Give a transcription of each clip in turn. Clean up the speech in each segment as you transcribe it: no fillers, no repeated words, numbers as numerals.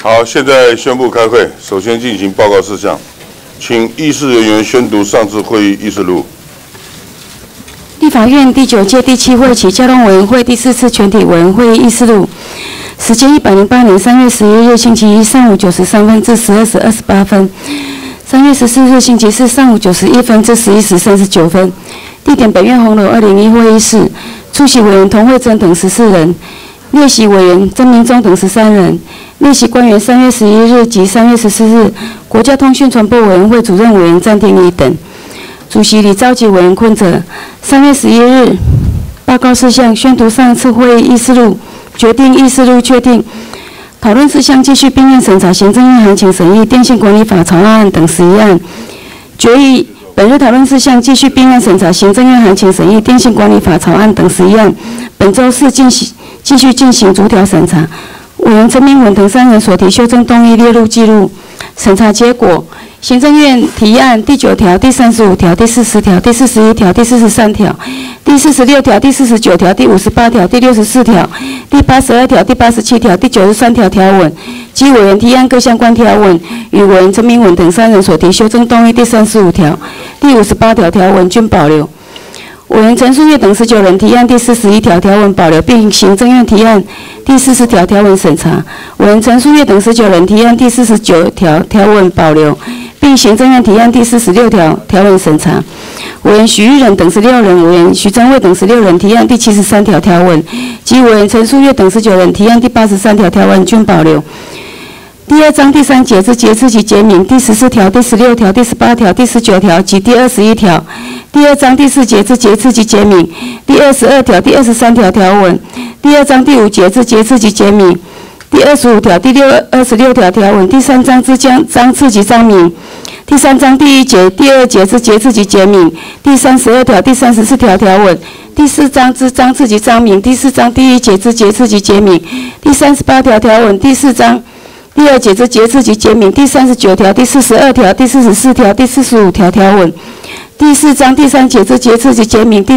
好，现在宣布开会。首先进行报告事项，请议事人员宣读上次会议议事录。 立法院第9届第7会期交通委员会第4次全体委员会议事录，时间108年3月11日星期一上午9时3分至12时28分，3月14日星期四上午9时1分至11时39分。地点本院红楼201会议室。出席委员童慧珍等14人，列席委员曾明忠等13人，列席官员3月11日及3月14日国家通讯传播委员会主任委员詹定义等。主席李召集委员坤哲。3月11日报告事项宣读上次会议议事录，决定议事录确定讨论事项继续并院审查行政院函请审议电信管理法草案等11案，决议本日讨论事项继续并院审查行政院函请审议电信管理法草案等11案，本周四继续进行逐条审查。委员陈明文等3人所提修正动议列入记录。审查结果：行政院提案第9条、第35条、第40条、第41条、第43条、第46条、第49条、第58条、第64条、第82条、第87条、第93条条文及委员提案各相关条文，与委员陈明文等3人所提修正动议第35条、第58条条文均保留。委员陈树月等19人提案第41条条文保留，并行政院提案第40条条文审查。委员陈树月等19人提案第49条条文保留，并行政院提案第46条条文审查。委员许玉仁等16人、委员徐增卫等16人提案第73条条文，及委员陈树月等19人提案第83条条文均保留。第2章第3节之节次及节名，第14条、第16条、第18条、第19条及第21条；第2章第4节之节次及节名，第22条、第23条条文；第2章第5节之节次及节名，第25条、第26条条文；第3章之章次及章名；第3章第1节、第2节之节次及节名；第32条、第34条条文；第4章之章次及章名；第4章第1节之节次及节名；第38条条文；第4章第2节之节次及节名；第39条、第42条、第44条、第45条条文；第4章第3节之节次及节名；第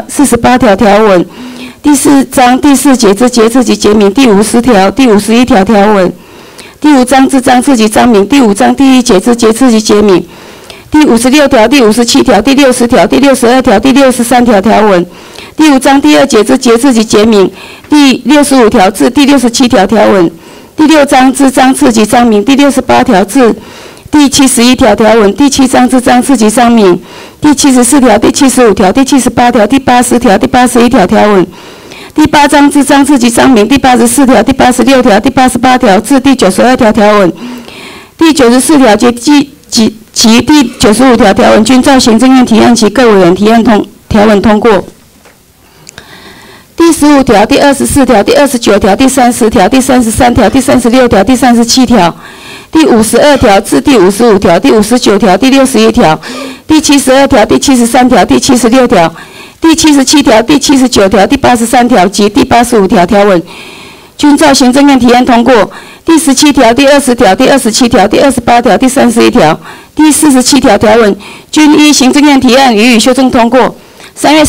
48条条文；第4章第4节之节次及节名；第50条、第51条条文；第5章之章次及章名；第5章第1节之节次及节名；第56条、第57条、第60条、第62条、第63条条文；第5章第2节之节次及节名；第65条至第67条条文；第6章之章次及章名；第68条至第71条条文；第7章之章次及章名；第74条、第75条、第78条、第80条、第81条条文；第8章之章次及章名；第84条、第86条、第88条至第92条条文；第94条及第95条条文均照行政院提案及各委员提案条文通过。第15条、第24条、第29条、第30条、第33条、第36条、第37条、第52条至第55条、第59条、第61条、第72条、第73条、第76条、第77条、第79条、第83条及第85条条文均照行政院提案通过。第17条、第20条、第27条、第28条、第31条、第47条条文均依行政院提案予以修正通过。3月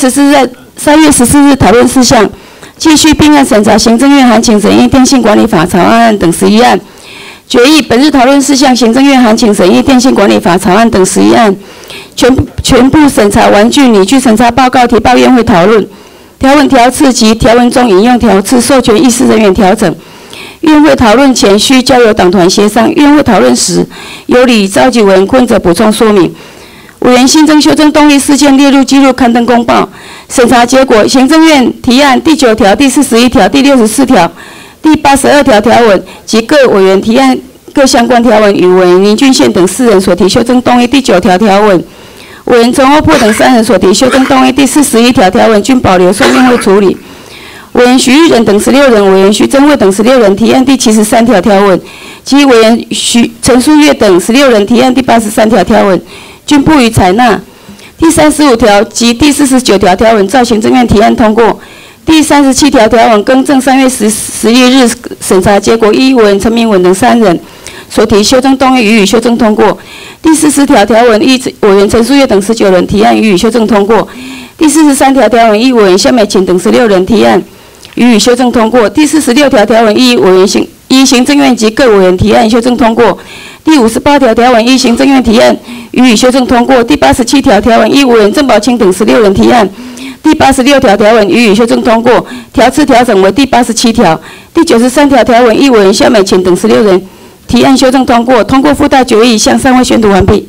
14日讨论事项，继续并案审查行政院函请审议电信管理法草案等11案。决议本日讨论事项，行政院函请审议电信管理法草案等11案，全部审查完竣，拟具审查报告提报院会讨论。条文条次及条文中引用条次授权议事人员调整。院会讨论前需交由党团协商，院会讨论时由李召集委员坤哲补充说明。委员新增修正动议事件列入记录刊登公报。审查结果：行政院提案第9条、第41条、第64条、第82条条文及各委员提案各相关条文，与委员林俊宪等4人所提修正动议第9条条文，委员陈欧珀等3人所提修正动议第41条条文均保留送院会处理。委员许玉仁等16人、委员徐增卫等16人提案第73条条文，及委员陈树月等16人提案第83条条文均不予采纳。第35条及第49条条文照行政院提案通过。第37条条文更正3月11日审查结果，依委员陈明文等3人所提修正动议予以修正通过。第40条条文依委员陈树月等19人提案予以修正通过。第43条条文依委员夏美琴等16人提案予以修正通过。第46条条文依委员依行政院及各委员提案修正通过。第58条条文依行政院提案予以修正通过。第87条条文依委员郑宝清等16人提案。第86条条文予以修正通过。条次调整为第87条。第93条条文依委员肖美琴等16人提案修正通过。通过附带决议向上位宣读完毕。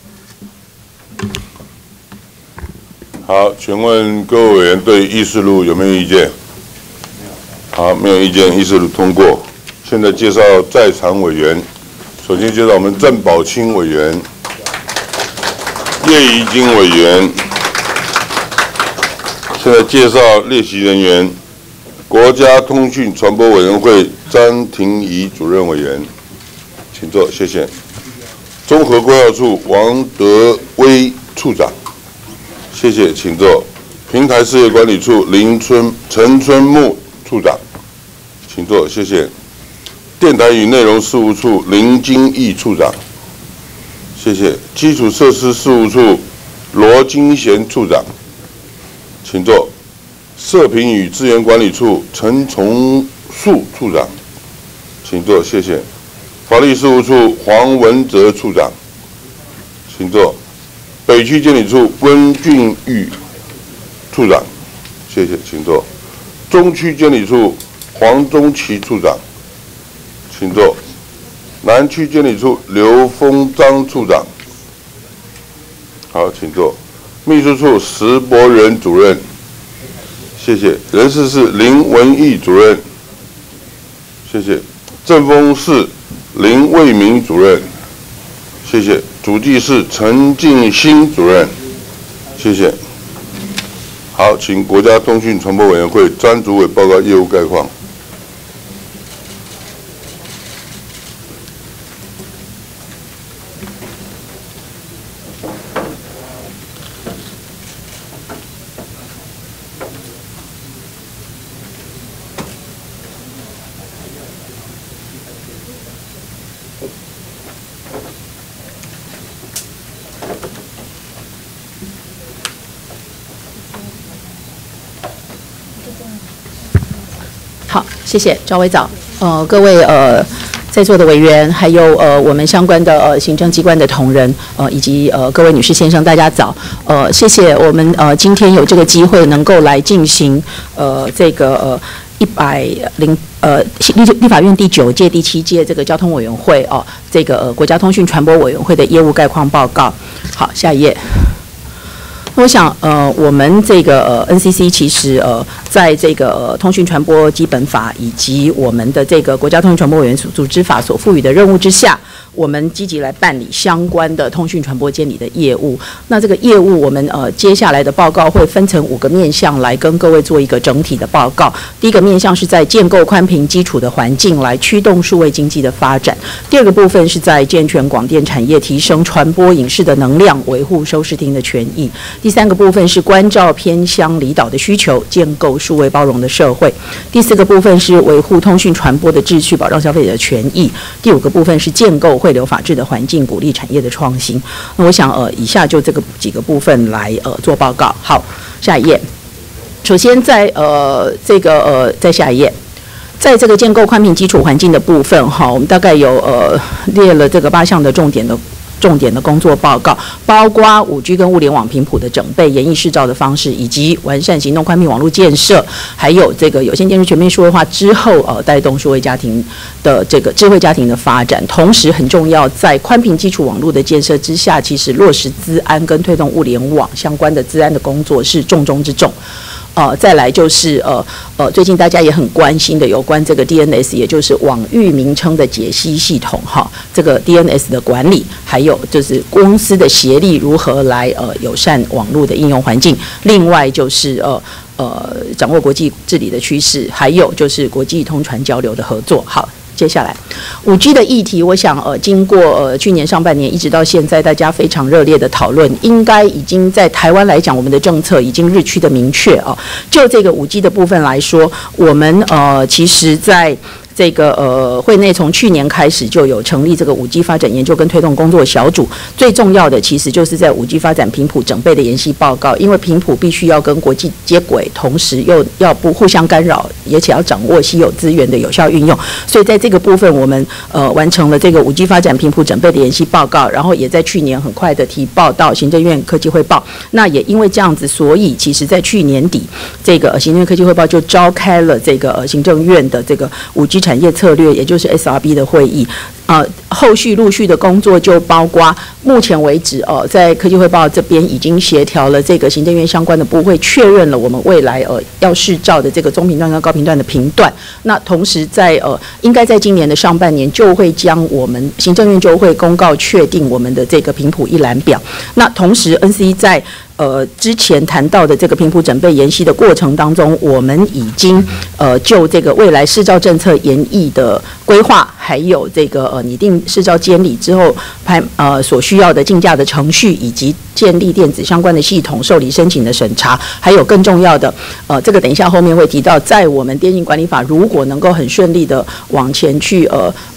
好，请问各位委员对议事录有没有意见？好，没有意见，议事录通过。现在介绍在场委员，首先介绍我们郑宝清委员、叶宜津委员。现在介绍列席人员：国家通讯传播委员会张庭怡主任委员，请坐，谢谢。综合规划处王德威处长。谢谢，请坐。平台事业管理处陈春木处长，请坐，谢谢。电台与内容事务处林金义处长，谢谢。基础设施事务处罗金贤处长，请坐。社评与资源管理处陈崇树处长，请坐，谢谢。法律事务处黄文哲处长，请坐。北区监理处温俊玉处长，谢谢，请坐。中区监理处黄宗奇处长，请坐。南区监理处刘丰章处长，好，请坐。秘书处石博仁主任，谢谢。人事室林文义主任，谢谢。政风室林卫民主任，谢谢。主计室陈进兴主任，谢谢。好，请国家通讯传播委员会张主委报告业务概况。 好，谢谢赵委早。各位在座的委员，还有我们相关的行政机关的同仁，以及各位女士先生，大家早。谢谢我们今天有这个机会能够来进行这个立法院第9届、第7届这个交通委员会这个国家通讯传播委员会的业务概况报告。好，下一页。我想，我们这个NCC 其实在这个通讯传播基本法以及我们的这个国家通讯传播委员组织法所赋予的任务之下，我们积极来办理相关的通讯传播监理的业务。那这个业务，我们接下来的报告会分成5个面向来跟各位做一个整体的报告。第一个面向是在建构宽频基础的环境来驱动数位经济的发展。第二个部分是在健全广电产业，提升传播影视的能量，维护收视听的权益。第3个部分是关照偏乡离岛的需求，建构数位包容的社会。第4个部分是维护通讯传播的秩序，保障消费者的权益。第5个部分是建构汇流法治的环境，鼓励产业的创新。那我想以下就这个几个部分来做报告。好，下一页。首先在在下一页。在这个建构宽频基础环境的部分，我们大概有列了这个8项的重点的工作报告，包括5G 跟物联网频谱的整备、研议释照的方式，以及完善行动宽频网络建设，还有这个有线电视全面数位化之后，带动数位家庭的这个智慧家庭的发展。同时很重要，在宽频基础网络的建设之下，其实落实资安跟推动物联网相关的资安的工作是重中之重。再来就是最近大家也很关心的有关这个 DNS， 也就是网域名称的解析系统这个 DNS 的管理，还有就是公司的协力如何来友善网络的应用环境。另外就是掌握国际治理的趋势，还有就是国际通传交流的合作。好。接下来，5G 的议题，我想经过去年上半年一直到现在，大家非常热烈的讨论，应该已经在台湾来讲，我们的政策已经日趋的明确就这个5G 的部分来说，我们其实在这个会内从去年开始就有成立这个5G 发展研究跟推动工作小组，最重要的其实就是在5G 发展频谱整备的研析报告，因为频谱必须要跟国际接轨，同时又要不互相干扰，而且要掌握稀有资源的有效运用，所以在这个部分我们完成了这个5G 发展频谱整备的研析报告，然后也在去年很快的提报到行政院科技汇报。那也因为这样子，所以其实在去年底，这个行政院科技汇报就召开了这个行政院的这个5G 产业策略，也就是 SRB 的会议。后续陆续的工作就包括目前为止在科技汇报这边已经协调了这个行政院相关的部会，确认了我们未来要释照的这个中频段跟高频段的频段。那同时在应该在今年的上半年就会将我们行政院就会公告确定我们的这个频谱一览表。那同时 NC 在之前谈到的这个频谱准备研析的过程当中，我们已经就这个未来释照政策研议的规划，还有这个拟定释照监理之后所需要的竞价的程序，以及建立电子相关的系统受理申请的审查，还有更重要的这个等一下后面会提到，在我们电信管理法如果能够很顺利的往前去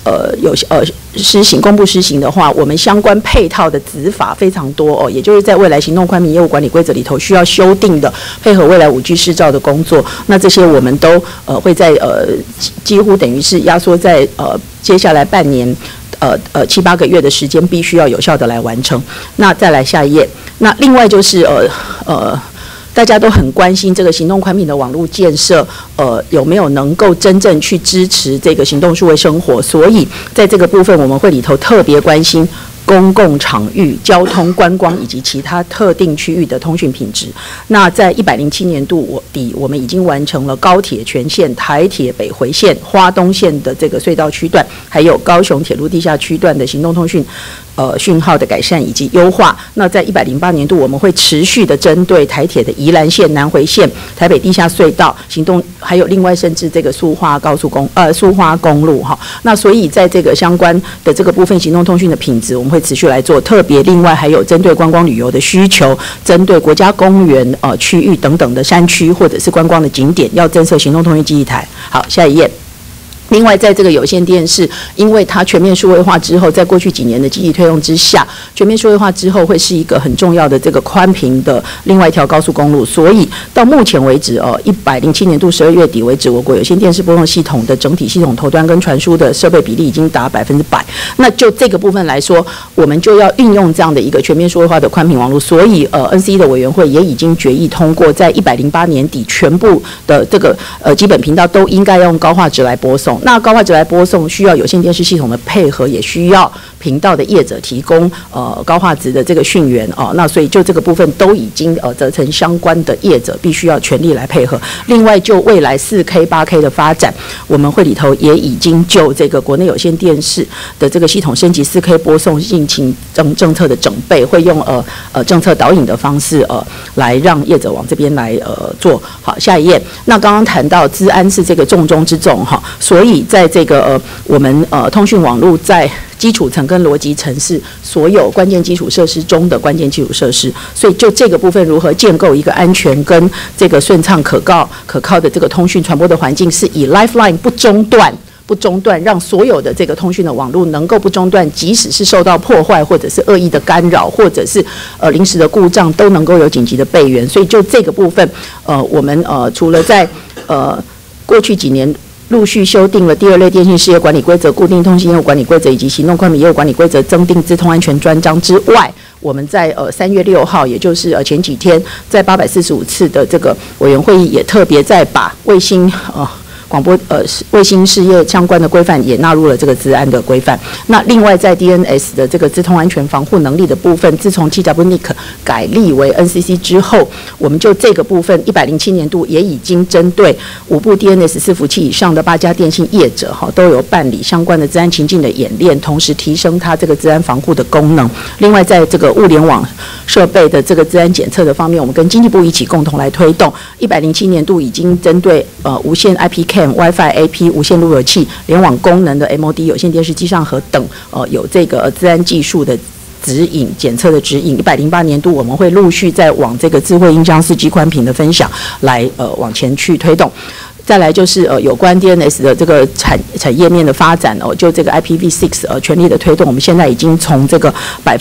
公布施行的话，我们相关配套的子法非常多也就是在未来行动宽频业务管理规则里头需要修订的，配合未来5G 释照的工作，那这些我们都会在几乎等于是压缩在接下来半年7、8个月的时间，必须要有效的来完成。那再来下一页，那另外就是大家都很关心这个行动宽频的网络建设，有没有能够真正去支持这个行动数位生活？所以在这个部分，我们会里头特别关心公共场域、交通、观光以及其他特定区域的通讯品质。那在107年度底，我们已经完成了高铁全线、台铁北回线、花东线的这个隧道区段，还有高雄铁路地下区段的行动通讯讯号的改善以及优化。那在108年度，我们会持续的针对台铁的宜兰线、南回线、台北地下隧道行动，还有另外甚至这个苏花公路哈。那所以在这个相关的这个部分行动通讯的品质，我们会持续来做特别。另外还有针对观光旅游的需求，针对国家公园区域等等的山区或者是观光的景点，要增设行动通讯基地台。好，下一页。另外，在这个有线电视，因为它全面数位化之后，在过去几年的积极推动之下，全面数位化之后会是一个很重要的这个宽频的另外一条高速公路。所以到目前为止，107年度12月底为止，我国有线电视播送系统的整体系统头端跟传输的设备比例已经达100%。那就这个部分来说，我们就要运用这样的一个全面数位化的宽频网络。所以NC 的委员会也已经决议通过，在108年底全部的这个基本频道都应该用高画质来播送。那高画质来播送需要有线电视系统的配合，也需要频道的业者提供高画质的这个讯源那所以就这个部分都已经责成相关的业者必须要全力来配合。另外就未来4K、8K 的发展，我们会里头也已经就这个国内有线电视的这个系统升级4K 播送进行政策的整备，会用政策导引的方式来让业者往这边来做。好，下一页。那刚刚谈到资安是这个重中之重所以在这个我们通讯网络在基础层跟逻辑层是所有关键基础设施中的关键基础设施，所以就这个部分如何建构一个安全跟这个顺畅可靠的这个通讯传播的环境，是以 Lifeline 不中断，让所有的这个通讯的网络能够不中断，即使是受到破坏或者是恶意的干扰，或者是临时的故障，都能够有紧急的备援。所以就这个部分，我们除了在过去几年陆续修订了第2类电信事业管理规则、固定通信业务管理规则以及行动宽频业务管理规则，增订资通安全专章之外，我们在3月6号，也就是前几天，在845次的这个委员会议，也特别在把卫星广播卫星事业相关的规范也纳入了这个资安的规范。那另外在 DNS 的这个资通安全防护能力的部分，自从 TWNIC 改立为 NCC 之后，我们就这个部分107年度也已经针对5部 DNS 伺服器以上的8家电信业者都有办理相关的资安情境的演练，同时提升它这个资安防护的功能。另外在这个物联网设备的这个资安检测的方面，我们跟经济部一起共同来推动。107年度已经针对无线 IPCAM、WiFi AP、无线路由器、联网功能的 MOD 有线电视机上盒等有这个资安技术的指引检测的指引。108年度我们会陆续再往这个智慧音箱4G宽频的分享来往前去推动。 再来就是有关 DNS 的这个产业面的发展哦，就这个 IPv6 全力的推动，我们现在已经从这个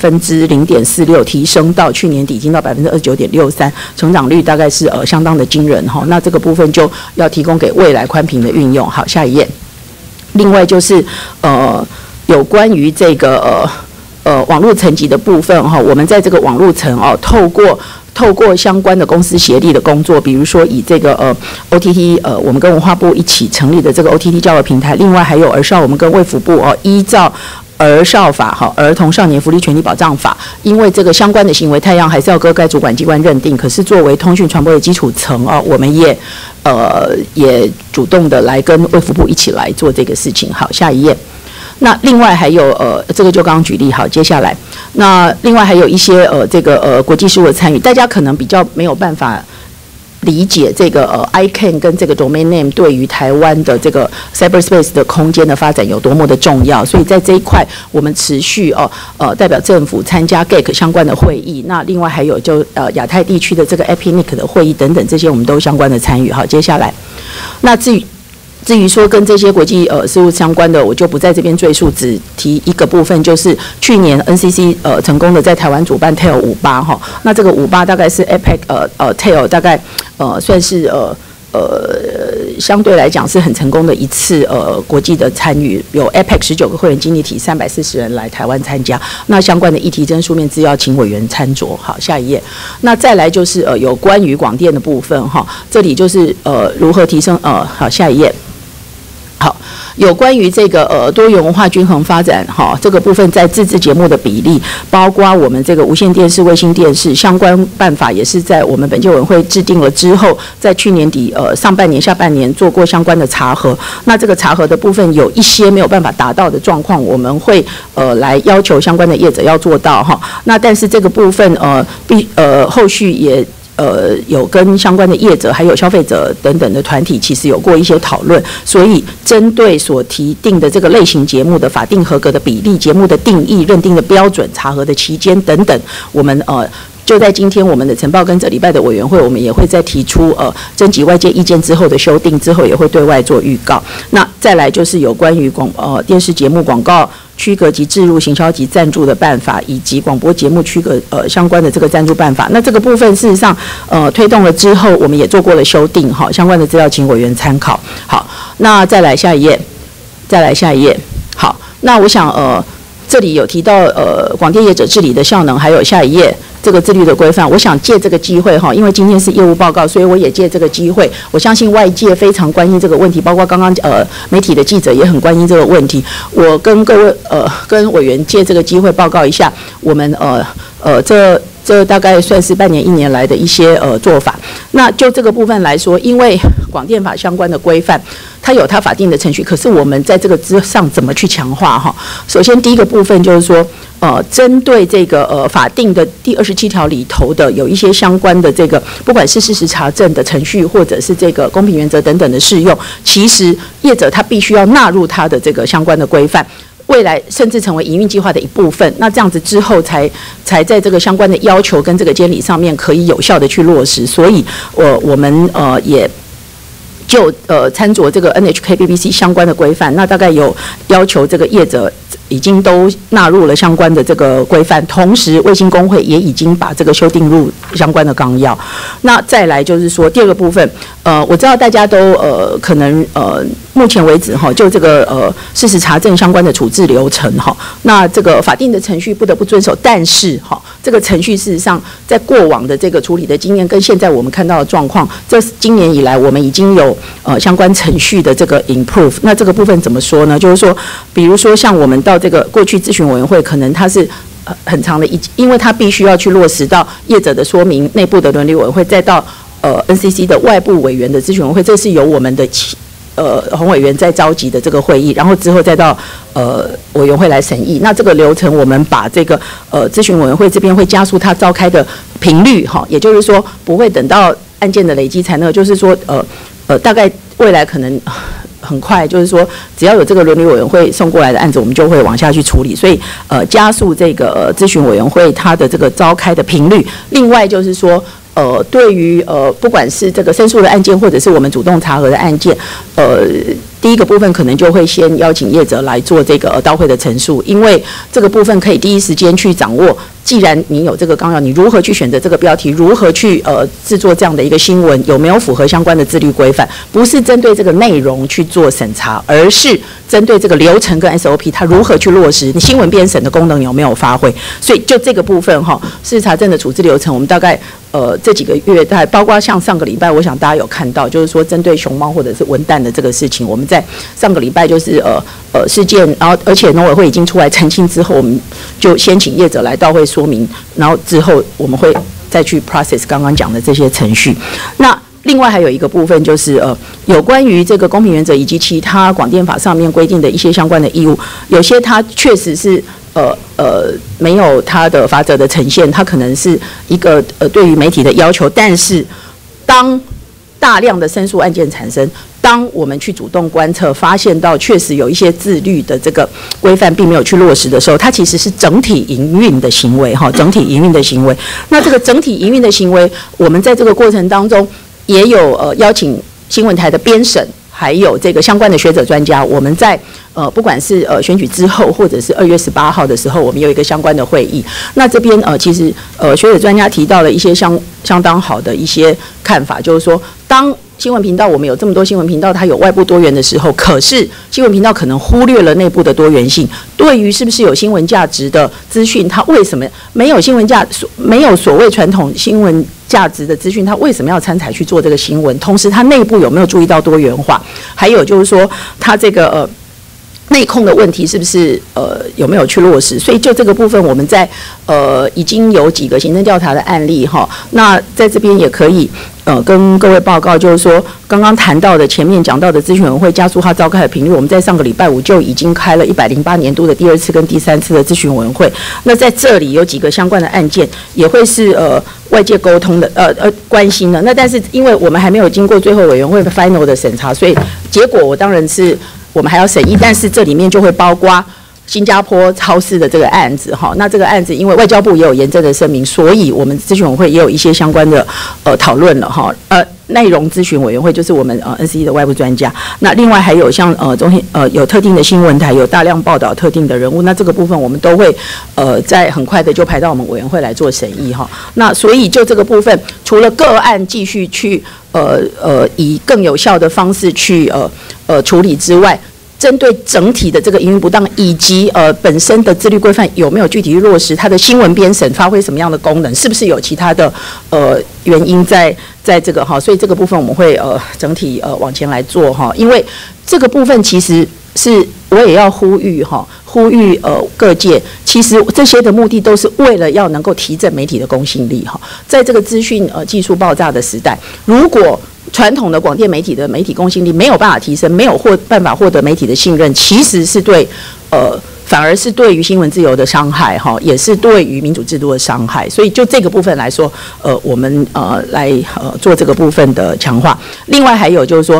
0.46%提升到去年底已经到29.63%，成长率大概是相当的惊人哈。那这个部分就要提供给未来宽频的运用。好，下一页。另外就是有关于这个网络层级的部分哈，我们在这个网络层透过相关的公司协力的工作，比如说以这个OTT 我们跟文化部一起成立的这个 OTT 教育平台，另外还有儿少，我们跟卫福部依照儿少法儿童少年福利权利保障法，因为这个相关的行为太阳还是要各该主管机关认定，可是作为通讯传播的基础层我们也主动的来跟卫福部一起来做这个事情。好，下一页。那另外还有这个就刚刚举例。好，接下来那另外还有一些这个国际事务的参与，大家可能比较没有办法理解这个ICANN 跟这个 domain name 对于台湾的这个 cyberspace 的空间的发展有多么的重要，所以在这一块我们持续代表政府参加 GAC 相关的会议，那另外还有就亚太地区的这个 APNIC 的会议等等，这些我们都相关的参与。好，接下来那至于说跟这些国际事务相关的，我就不在这边赘述，只提一个部分，就是去年 NCC 成功的在台湾主办 TAIL58哈，那这个58大概是 APEC TAIL 大概算是相对来讲是很成功的一次国际的参与，有 APEC 19个会员经理体340人来台湾参加，那相关的议题跟书面资料请委员参酌。好，下一页。那再来就是有关于广电的部分哈，这里就是如何提升好，下一页。好，有关于这个多元文化均衡发展这个部分在自制节目的比例，包括我们这个无线电视、卫星电视相关办法，也是在我们本届委员会制定了之后，在去年底上半年、下半年做过相关的查核。那这个查核的部分有一些没有办法达到的状况，我们会来要求相关的业者要做到哈。那但是这个部分后续也有跟相关的业者还有消费者等等的团体其实有过一些讨论，所以针对所提定的这个类型节目的法定合格的比例、节目的定义、认定的标准、查核的期间等等，我们就在今天我们的晨报跟这礼拜的委员会，我们也会再提出征集外界意见之后的修订，之后也会对外做预告。那再来就是有关于电视节目广告区隔及置入、行销及赞助的办法，以及广播节目区隔相关的这个赞助办法。那这个部分事实上推动了之后，我们也做过了修订哈，相关的资料请委员参考。好，那再来下一页，好，那我想这里有提到广电业者治理的效能，还有下一页这个自律的规范。我想借这个机会哈，因为今天是业务报告，所以我也借这个机会。我相信外界非常关心这个问题，包括刚刚媒体的记者也很关心这个问题。我跟各位跟委员借这个机会报告一下，我们这大概算是半年、1年来的一些做法。那就这个部分来说，因为广电法相关的规范，它有它法定的程序，可是我们在这个之上怎么去强化哈？首先第一个部分就是说，针对这个法定的第27条里头的有一些相关的这个，不管是事实查证的程序，或者是这个公平原则等等的适用，其实业者他必须要纳入他的这个相关的规范。未来甚至成为营运计划的一部分，那这样子之后才在这个相关的要求跟这个监理上面可以有效的去落实，所以我们也就参酌这个 NHK、BBC 相关的规范，那大概有要求这个业者已经都纳入了相关的这个规范，同时卫星工会也已经把这个修订入相关的纲要。那再来就是说第二个部分，我知道大家都可能目前为止哈，就这个事实查证相关的处置流程哈，那这个法定的程序不得不遵守，但是哈，这个程序事实上在过往的这个处理的经验跟现在我们看到的状况，这今年以来我们已经有相关程序的这个 improve。那这个部分怎么说呢？就是说，比如说像我们到这个过去咨询委员会，可能它是很长的因为它必须要去落实到业者的说明、内部的伦理委员会，再到NCC 的外部委员的咨询委员会，这是由我们的洪委员在召集的这个会议，然后之后再到委员会来审议。那这个流程，我们把这个咨询委员会这边会加速它召开的频率哈，也就是说不会等到案件的累积才那个，就是说大概未来可能很快，就是说只要有这个伦理委员会送过来的案子，我们就会往下去处理。所以加速这个咨询委员会它的这个召开的频率。另外就是说对于不管是这个申诉的案件，或者是我们主动查核的案件，第一个部分可能就会先邀请业者来做这个到会的陈述，因为这个部分可以第一时间去掌握。既然你有这个纲要，你如何去选择这个标题？如何去制作这样的一个新闻？有没有符合相关的自律规范？不是针对这个内容去做审查，而是针对这个流程跟 SOP， 它如何去落实？你新闻编审的功能有没有发挥？所以就这个部分哈，事实查证的处置流程，我们大概这几个月，大概包括像上个礼拜，我想大家有看到，就是说针对熊猫或者是文旦的这个事情，我们在上个礼拜就是事件，然后而且农委会已经出来澄清之后，我们就先请业者来到会说明，然后之后我们会再去 process 刚刚讲的这些程序。那另外还有一个部分就是有关于这个公平原则以及其他广电法上面规定的一些相关的义务，有些它确实是没有它的法则的呈现，它可能是一个对于媒体的要求，但是当大量的申诉案件产生，当我们去主动观测，发现到确实有一些自律的这个规范并没有去落实的时候，它其实是整体营运的行为哈，整体营运的行为。那这个整体营运的行为，我们在这个过程当中也有邀请新闻台的编审，还有这个相关的学者专家，我们在不管是选举之后，或者是2月18号的时候，我们有一个相关的会议。那这边其实学者专家提到了一些相当好的一些看法，就是说，当新闻频道我们有这么多新闻频道，它有外部多元的时候，可是新闻频道可能忽略了内部的多元性。对于是不是有新闻价值的资讯，它为什么没有没有所谓传统新闻价值的资讯，它为什么要参采去做这个新闻？同时，它内部有没有注意到多元化？还有就是说，它这个内控的问题是不是有没有去落实？所以就这个部分，我们在已经有几个行政调查的案例哈，那在这边也可以跟各位报告，就是说刚刚谈到的前面讲到的咨询委员会加速化召开的频率，我们在上个礼拜5就已经开了108年度的第2次跟第3次的咨询委员会。那在这里有几个相关的案件，也会是外界沟通的关心的。那但是因为我们还没有经过最后委员会的 final 的审查，所以结果我当然是我们还要审议，但是这里面就会包括新加坡超市的这个案子哈。那这个案子因为外交部也有严正的声明，所以我们咨询委员会也有一些相关的讨论了哈。内容咨询委员会就是我们NCC 的外部专家。那另外还有像中心有特定的新闻台，有大量报道特定的人物，那这个部分我们都会在很快的就排到我们委员会来做审议哈。那所以就这个部分，除了个案继续去以更有效的方式去处理之外，针对整体的这个营运不当，以及本身的自律规范有没有具体落实，它的新闻编审发挥什么样的功能，是不是有其他的原因在这个哈，所以这个部分我们会整体往前来做哈，因为这个部分其实是我也要呼吁哈，呼吁各界，其实这些的目的都是为了要能够提振媒体的公信力哈，在这个资讯技术爆炸的时代，如果传统的广电媒体的媒体公信力没有办法提升，没有办法获得媒体的信任，其实是对反而是对于新闻自由的伤害哈，也是对于民主制度的伤害。所以就这个部分来说，我们来做这个部分的强化。另外还有就是说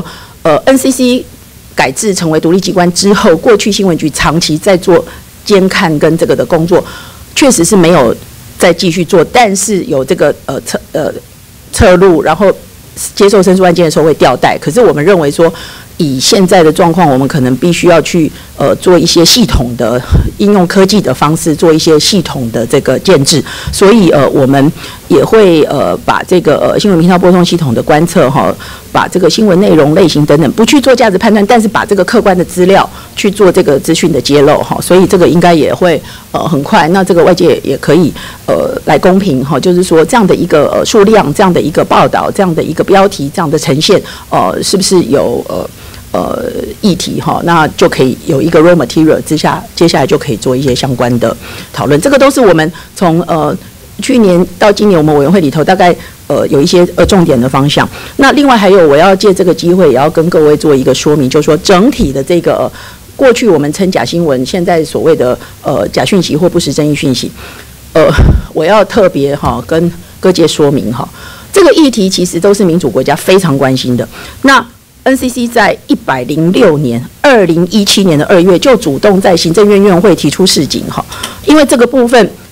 ，NCC 改制成为独立机关之后，过去新闻局长期在做监看跟这个的工作，确实是没有再继续做，但是有这个侧录，然后接受申诉案件的时候会调带，可是我们认为说，以现在的状况，我们可能必须要去做一些系统的应用科技的方式，做一些系统的这个建制，所以我们也会把这个新闻频道播送系统的观测哈，把这个新闻内容类型等等不去做价值判断，但是把这个客观的资料去做这个资讯的揭露哈，所以这个应该也会很快，那这个外界也可以来公平哈，就是说这样的一个数量，这样的一个报道，这样的一个标题，这样的呈现是不是有议题哈，那就可以有一个 raw material 接下来就可以做一些相关的讨论。这个都是我们从去年到今年我们委员会里头大概有一些重点的方向。那另外还有我要借这个机会也要跟各位做一个说明，就是说整体的这个过去我们称假新闻，现在所谓的假讯息或不实争议讯息，我要特别跟各界说明哈，这个议题其实都是民主国家非常关心的。那NCC 在106年2017年的2月就主动在行政院院会提出示警哈，因为这个部分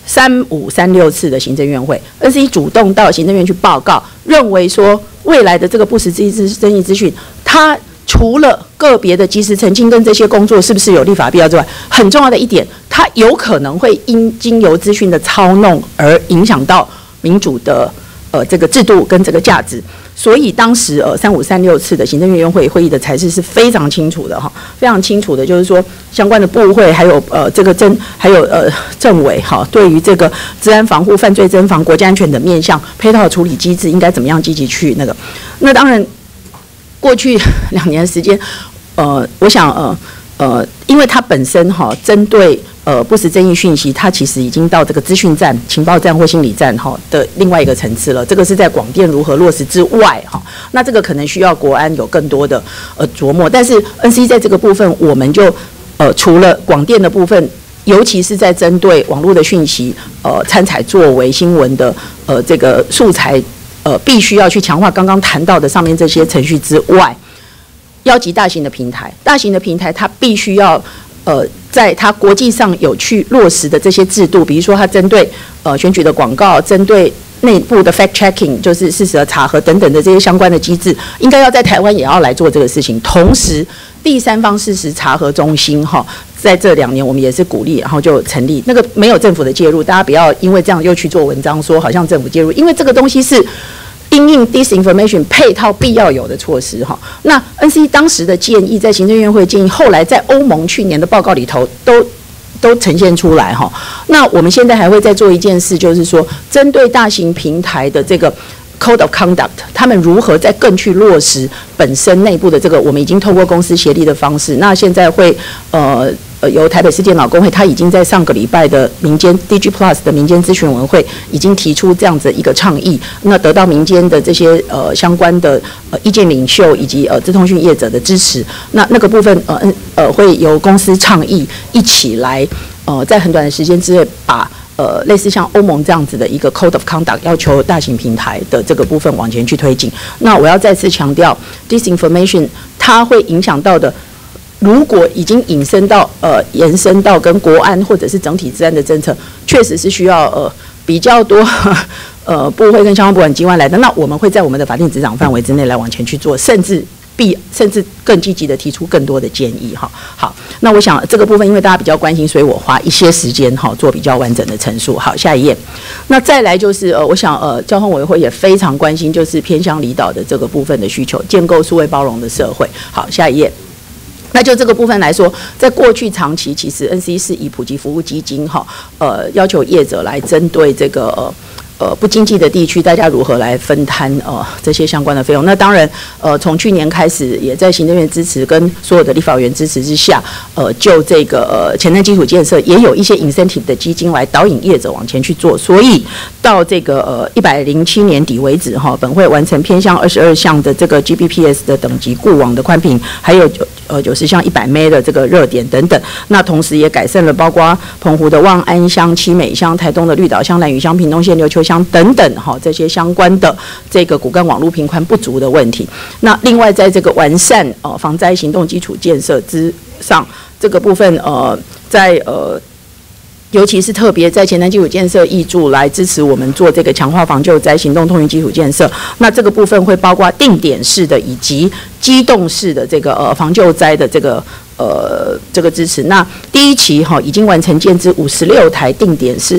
3536次的行政院会 ，NCC 主动到行政院去报告，认为说未来的这个不实争议资讯，它除了个别的及时澄清跟这些工作是不是有立法必要之外，很重要的一点，它有可能会因经由资讯的操弄而影响到民主的这个制度跟这个价值。所以当时3536次的行政院会议的裁示是非常清楚的哈，非常清楚的，就是说相关的部会还有政委哈，对于这个治安防护、犯罪侦防、国家安全等面向配套处理机制应该怎么样积极去那个。那当然，过去2年的时间，我想因为它本身哈针对不实争议讯息，它其实已经到这个资讯战、情报战或心理战哈的另外一个层次了。这个是在广电如何落实之外哈，那这个可能需要国安有更多的琢磨。但是 NCC 在这个部分，我们就除了广电的部分，尤其是在针对网络的讯息参采作为新闻的这个素材必须要去强化刚刚谈到的上面这些程序之外，邀集大型的平台，它必须要在它国际上有去落实的这些制度，比如说它针对选举的广告，针对内部的 fact checking， 就是事实的查核等等的这些相关的机制，应该要在台湾也要来做这个事情。同时，第三方事实查核中心哈，在这2年我们也是鼓励，然后就成立。那个没有政府的介入，大家不要因为这样又去做文章说好像政府介入，因为这个东西是因应 disinformation 配套必要有的措施哈。那 NCC 当时的建议，在行政院会建议，后来在欧盟去年的报告里头都呈现出来哈。那我们现在还会再做一件事，就是说针对大型平台的这个 Code of Conduct， 他们如何再更去落实本身内部的这个，我们已经透过公司协力的方式，那现在会由台北市电脑工会，他已经在上个礼拜的民间 DG Plus 的民间咨询委员会已经提出这样子一个倡议，那得到民间的这些相关的意见领袖以及资通讯业者的支持，那个部分会由公司倡议一起来在很短的时间之内把类似像欧盟这样子的一个 Code of Conduct 要求大型平台的这个部分往前去推进。那我要再次强调 ，disinformation 它会影响到的。如果已经延伸到跟国安或者是整体治安的政策，确实是需要比较多部会跟相关部门机关来的。那我们会在我们的法定执掌范围之内来往前去做，甚至更积极的提出更多的建议哈。好，那我想这个部分因为大家比较关心，所以我花一些时间哈做比较完整的陈述。好，下一页。那再来就是我想交通委员会也非常关心，就是偏乡离岛的这个部分的需求，建构数位包容的社会。好，下一页。那就这个部分来说，在过去长期，其实 NCC 是以普及服务基金要求业者来针对这个不经济的地区，大家如何来分摊这些相关的费用？那当然，从去年开始，也在行政院支持跟所有的立法委员支持之下，就这个前瞻基础建设也有一些 incentive 的基金来导引业者往前去做。所以到这个107年底为止，本会完成偏向22项的这个 Gbps 的等级固网的宽频，还有90项100 M 的这个热点等等。那同时也改善了包括澎湖的望安乡、七美乡、台东的绿岛乡、兰屿乡、屏东县琉球乡等等这些相关的这个骨干网络频宽不足的问题。那另外在这个完善防灾行动基础建设之上，这个部分在尤其是特别在前瞻基础建设挹注来支持我们做这个强化防救灾行动通讯基础建设。那这个部分会包括定点式的以及机动式的这个防救灾的这个支持。那第一期已经完成建置56台定点式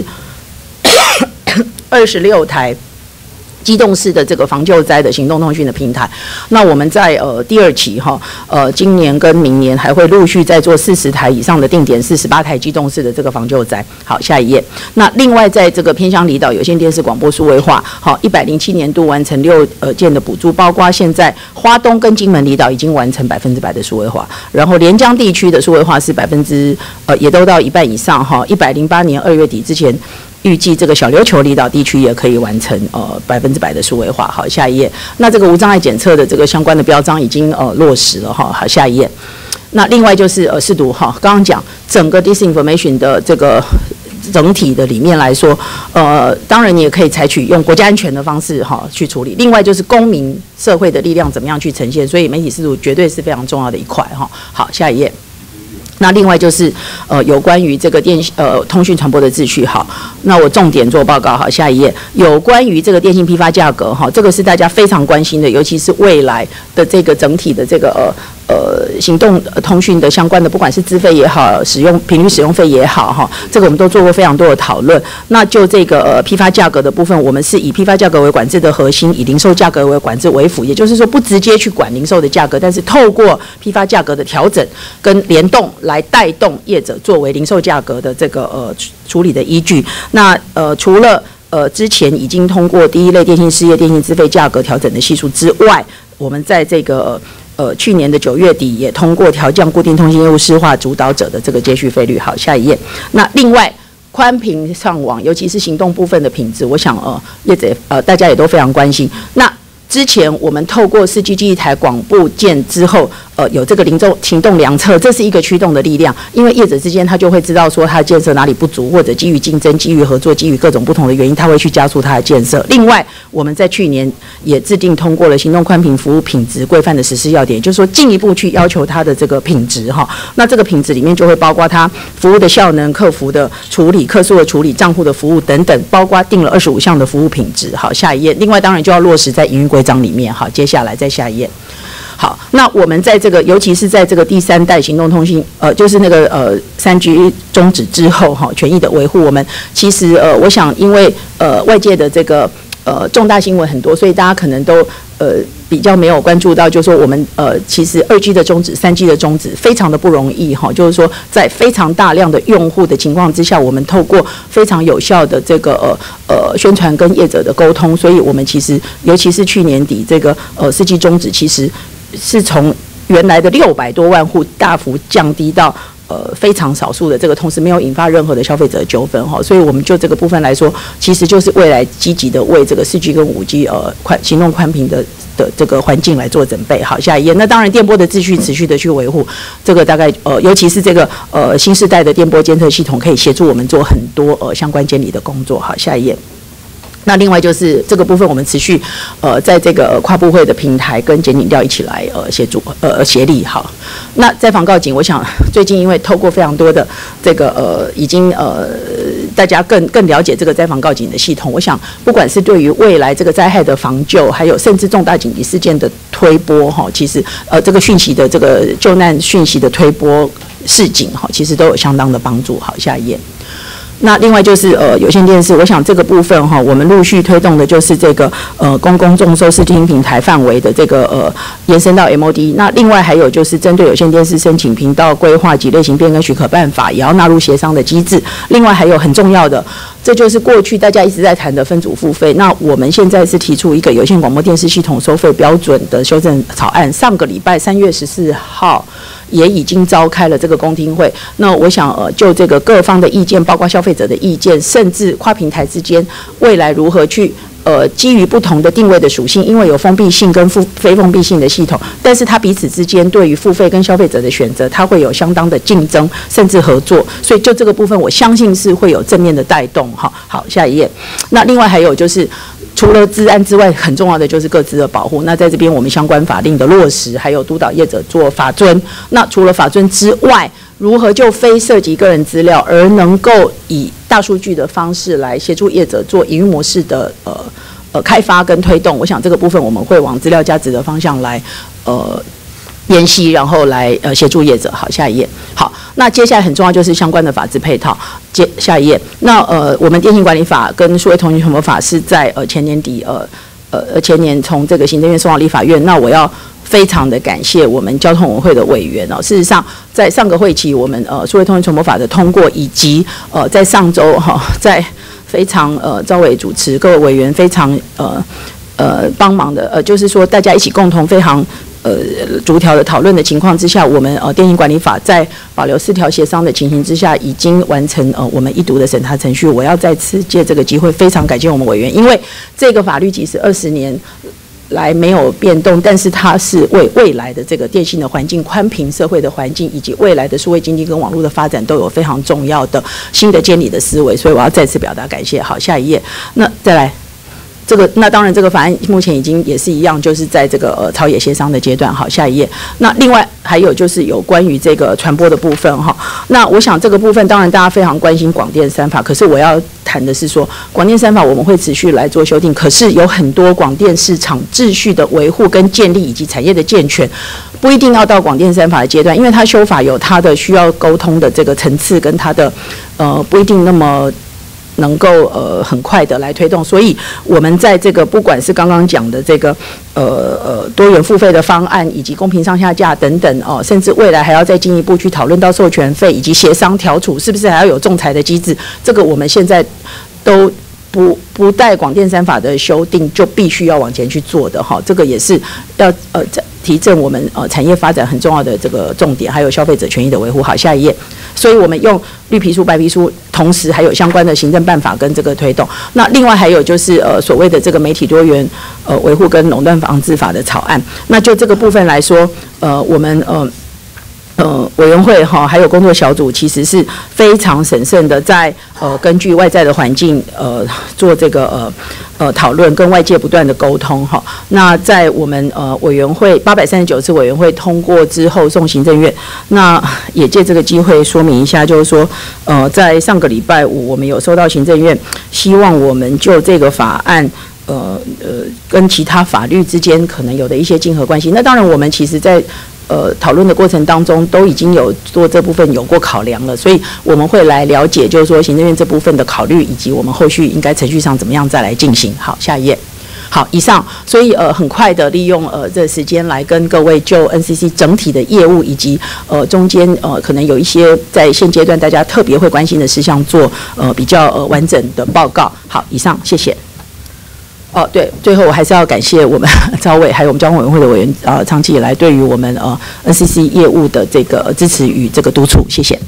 ，26台机动式的这个防救灾的行动通讯的平台。那我们在第2期今年跟明年还会陆续再做40台以上的定点式，18台机动式的这个防救灾。好，下一页。那另外在这个偏乡离岛有线电视广播数位化，107年度完成6件的补助，包括现在花东跟金门离岛已经完成100%的数位化，然后连江地区的数位化是也都到1半以上，108年2月底之前。预计这个小琉球离岛地区也可以完成100%的数位化。好，下一页。那这个无障碍检测的这个相关的标章已经落实了哈。好，下一页。那另外就是试读刚刚讲整个 disinformation 的这个整体的里面来说，当然你也可以采取用国家安全的方式去处理。另外就是公民社会的力量怎么样去呈现，所以媒体试读绝对是非常重要的一块哈。好，下一页。 那另外就是有关于这个通讯传播的秩序，好，那我重点做报告，好，下一页，有关于这个电信批发价格，哈，这个是大家非常关心的，尤其是未来的这个整体的这个行动通讯的相关的，不管是资费也好，频率使用费也好，哈，这个我们都做过非常多的讨论。那就这个批发价格的部分，我们是以批发价格为管制的核心，以零售价格为管制为辅，也就是说不直接去管零售的价格，但是透过批发价格的调整跟联动来带动业者作为零售价格的这个处理的依据。那除了之前已经通过第一类电信事业电信资费价格调整的系数之外，我们在这个去年的9月底也通过调降固定通信业务市话主导者的这个接续费率。好，下一页。那另外宽频上网，尤其是行动部分的品质，我想业者大家也都非常关心。那之前我们透过4G 记忆台广布件之后，有这个行动量测，这是一个驱动的力量，因为业者之间他就会知道说他建设哪里不足，或者基于竞争、基于合作、基于各种不同的原因，他会去加速他的建设。另外，我们在去年也制定通过了行动宽频服务品质规范的实施要点，也就是说进一步去要求它的这个品质哈。那这个品质里面就会包括它服务的效能、客服的处理、客诉的处理、账户的服务等等，包括定了25项的服务品质。好，下一页。另外，当然就要落实在营运规章里面。好，接下来再下一页。好，那我们在这个，尤其是在这个第3代行动通信，就是那个3G 终止之后，哈，权益的维护，我们其实我想，因为外界的这个重大新闻很多，所以大家可能都比较没有关注到，就是说我们其实2G 的终止、3G 的终止非常的不容易哈，就是说在非常大量的用户的情况之下，我们透过非常有效的这个宣传跟业者的沟通，所以我们其实尤其是去年底这个4G 终止，其实是从原来的600多万户大幅降低到非常少数的这个，同时没有引发任何的消费者纠纷哈，所以我们就这个部分来说，其实就是未来积极的为这个4G 跟5G 行动宽频的这个环境来做准备。好，下一页。那当然电波的秩序持续的去维护，这个大概尤其是这个新世代的电波监测系统，可以协助我们做很多相关监理的工作。好，下一页。那另外就是这个部分，我们持续在这个跨部会的平台跟检警调一起来协助协力。好，那在防告警，我想最近因为透过非常多的这个已经大家更了解这个灾防告警的系统，我想不管是对于未来这个灾害的防救，还有甚至重大紧急事件的推播哈，其实这个讯息的这个救难讯息的推播示警哈，其实都有相当的帮助。好，下一页。那另外就是有线电视，我想这个部分哈，我们陆续推动的就是这个公共众收视听平台范围的这个延伸到 MOD。那另外还有就是针对有线电视申请频道规划及类型变更许可办法，也要纳入协商的机制。另外还有很重要的，这就是过去大家一直在谈的分组付费。那我们现在是提出一个有线广播电视系统收费标准的修正草案，上个礼拜3月14号。也已经召开了这个公听会。那我想就这个各方的意见，包括消费者的意见，甚至跨平台之间未来如何去基于不同的定位的属性，因为有封闭性跟非封闭性的系统，但是它彼此之间对于付费跟消费者的选择，它会有相当的竞争甚至合作，所以就这个部分，我相信是会有正面的带动。好，下一页。那另外还有就是。除了治安之外，很重要的就是各自的保护。那在这边，我们相关法令的落实，还有督导业者做法遵。那除了法遵之外，如何就非涉及个人资料而能够以大数据的方式来协助业者做营运模式的开发跟推动？我想这个部分我们会往资料价值的方向来研析，然后来协助业者。好，下一页。好，那接下来很重要就是相关的法制配套。下一页。那我们电信管理法跟数位通讯传播法是在前年底前年从这个行政院送到立法院。那我要非常的感谢我们交通委员会的委员哦。事实上，在上个会期我们数位通讯传播法的通过，以及在上周在非常赵伟主持各位委员非常帮忙的就是说大家一起共同非常。逐条的讨论的情况之下，我们电信管理法在保留4条协商的情形之下，已经完成我们1读的审查程序。我要再次借这个机会，非常感谢我们委员，因为这个法律即使20年来没有变动，但是它是为未来的这个电信的环境、宽频社会的环境，以及未来的数位经济跟网络的发展，都有非常重要的新的监理的思维，所以我要再次表达感谢。好，下一页，那再来。 这个那当然这个法案目前已经也是一样，就是在这个朝野协商的阶段。好，下一页。那另外还有就是有关于这个传播的部分哈。那我想这个部分当然大家非常关心广电三法，可是我要谈的是说，广电三法我们会持续来做修订，可是有很多广电市场秩序的维护跟建立以及产业的健全，不一定要到广电三法的阶段，因为它修法有它的需要沟通的这个层次跟它的不一定那么能够很快的来推动，所以我们在这个不管是刚刚讲的这个多元付费的方案，以及公平上下架等等甚至未来还要再进一步去讨论到授权费以及协商调处，是不是还要有仲裁的机制？这个我们现在都不待广电三法的修订就必须要往前去做的哈，这个也是要提振我们产业发展很重要的这个重点，还有消费者权益的维护。好，下一页。所以我们用绿皮书、白皮书，同时还有相关的行政办法跟这个推动。那另外还有就是所谓的这个媒体多元维护跟垄断防治法的草案。那就这个部分来说，我们委员会还有工作小组其实是非常审慎的，在根据外在的环境做这个讨论，跟外界不断的沟通哈。那在我们委员会839次委员会通过之后送行政院，那也借这个机会说明一下，就是说在上个礼拜五我们有收到行政院希望我们就这个法案跟其他法律之间可能有的一些竞合关系。那当然我们其实在讨论的过程当中都已经有做这部分有过考量了，所以我们会来了解，就是说行政院这部分的考虑，以及我们后续应该程序上怎么样再来进行。好，下一页。好，以上，所以很快的利用这时间来跟各位就 NCC 整体的业务以及中间可能有一些在现阶段大家特别会关心的事项做比较完整的报告。好，以上，谢谢。对，最后我还是要感谢我们召委还有我们交通委员会的委员长期以来对于我们NCC 业务的这个支持与这个督促，谢谢。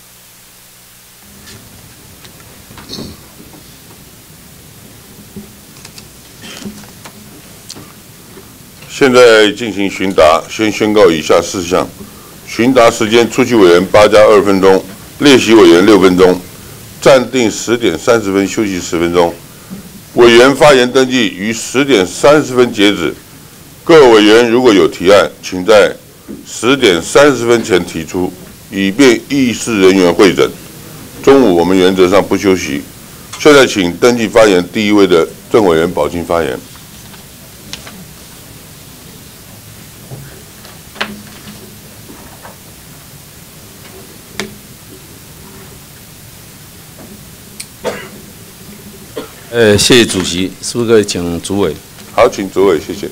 现在进行询答，先宣告以下事项：询答时间，出席委员8+2分钟，列席委员6分钟，暂定10点30分，休息10分钟。委员发言登记于10点30分截止。各委员如果有提案，请在10点30分前提出，以便议事人员会诊。中午我们原则上不休息。现在请登记发言第一位的郑委员宝金发言。 谢谢主席，是不是可以请主委？ 好，请主委，谢谢。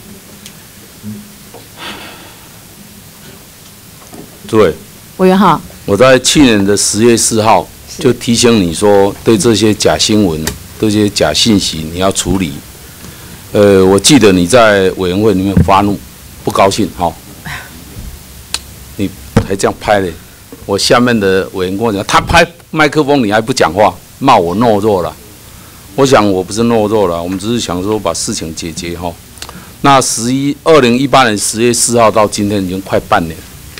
主委， 委员好。 我在去年的10月4号就提醒你说，对这些假新闻、这些假信息你要处理。我记得你在委员会里面发怒，不高兴，哈，你还这样拍嘞？我下面的委员跟我讲，他拍麦克风你还不讲话，骂我懦弱了。我想我不是懦弱了，我们只是想说把事情解决哈。那2018年10月4号到今天已经快半年。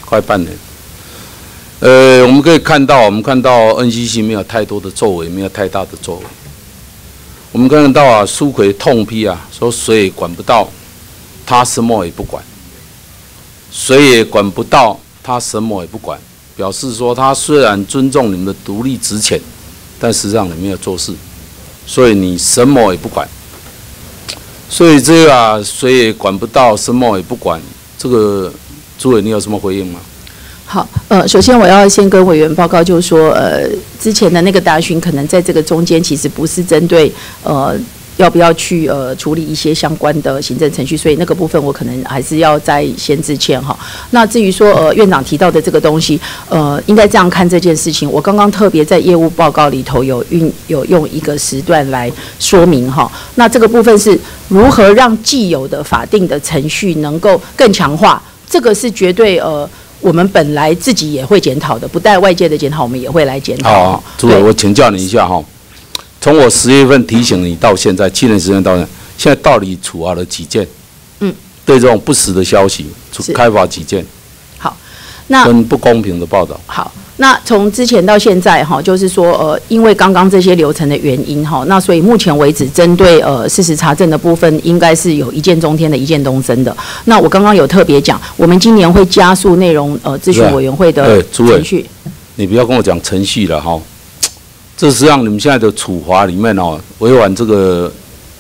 我们可以看到，NCC 没有太多的作为，没有太大的作为。我们看到苏揆痛批说谁也管不到，他什么也不管；谁也管不到，他什么也不管。表示说他虽然尊重你们的独立职权，但实际上你没有做事。所以你什么也不管，所以这个谁也管不到，什么也不管，这个主委你有什么回应吗？ 好，首先我要先跟委员报告，就是说，之前的那个答询可能在这个中间其实不是针对要不要去处理一些相关的行政程序，所以那个部分我可能还是要再先致歉哈。那至于说院长提到的这个东西，应该这样看这件事情。我刚刚特别在业务报告里头有用一个时段来说明哈。那这个部分是如何让既有的法定的程序能够更强化，这个是绝对我们本来自己也会检讨的，不带外界的检讨，我们也会来检讨。 好，主委，我请教你一下哈。从我10月份提醒你到现在，7年时间到现在到底处罚了几件？对这种不实的消息，开罚几件？ 好，那跟不公平的报道。 好， 那从之前到现在哈，就是说因为刚刚这些流程的原因哈，那所以目前为止针对事实查证的部分，应该是有一箭中天的一箭东升的。那我刚刚有特别讲，我们今年会加速内容咨询委员会的程序。 你不要跟我讲程序了哈，这实际上你们现在的处罚里面哦，违反这个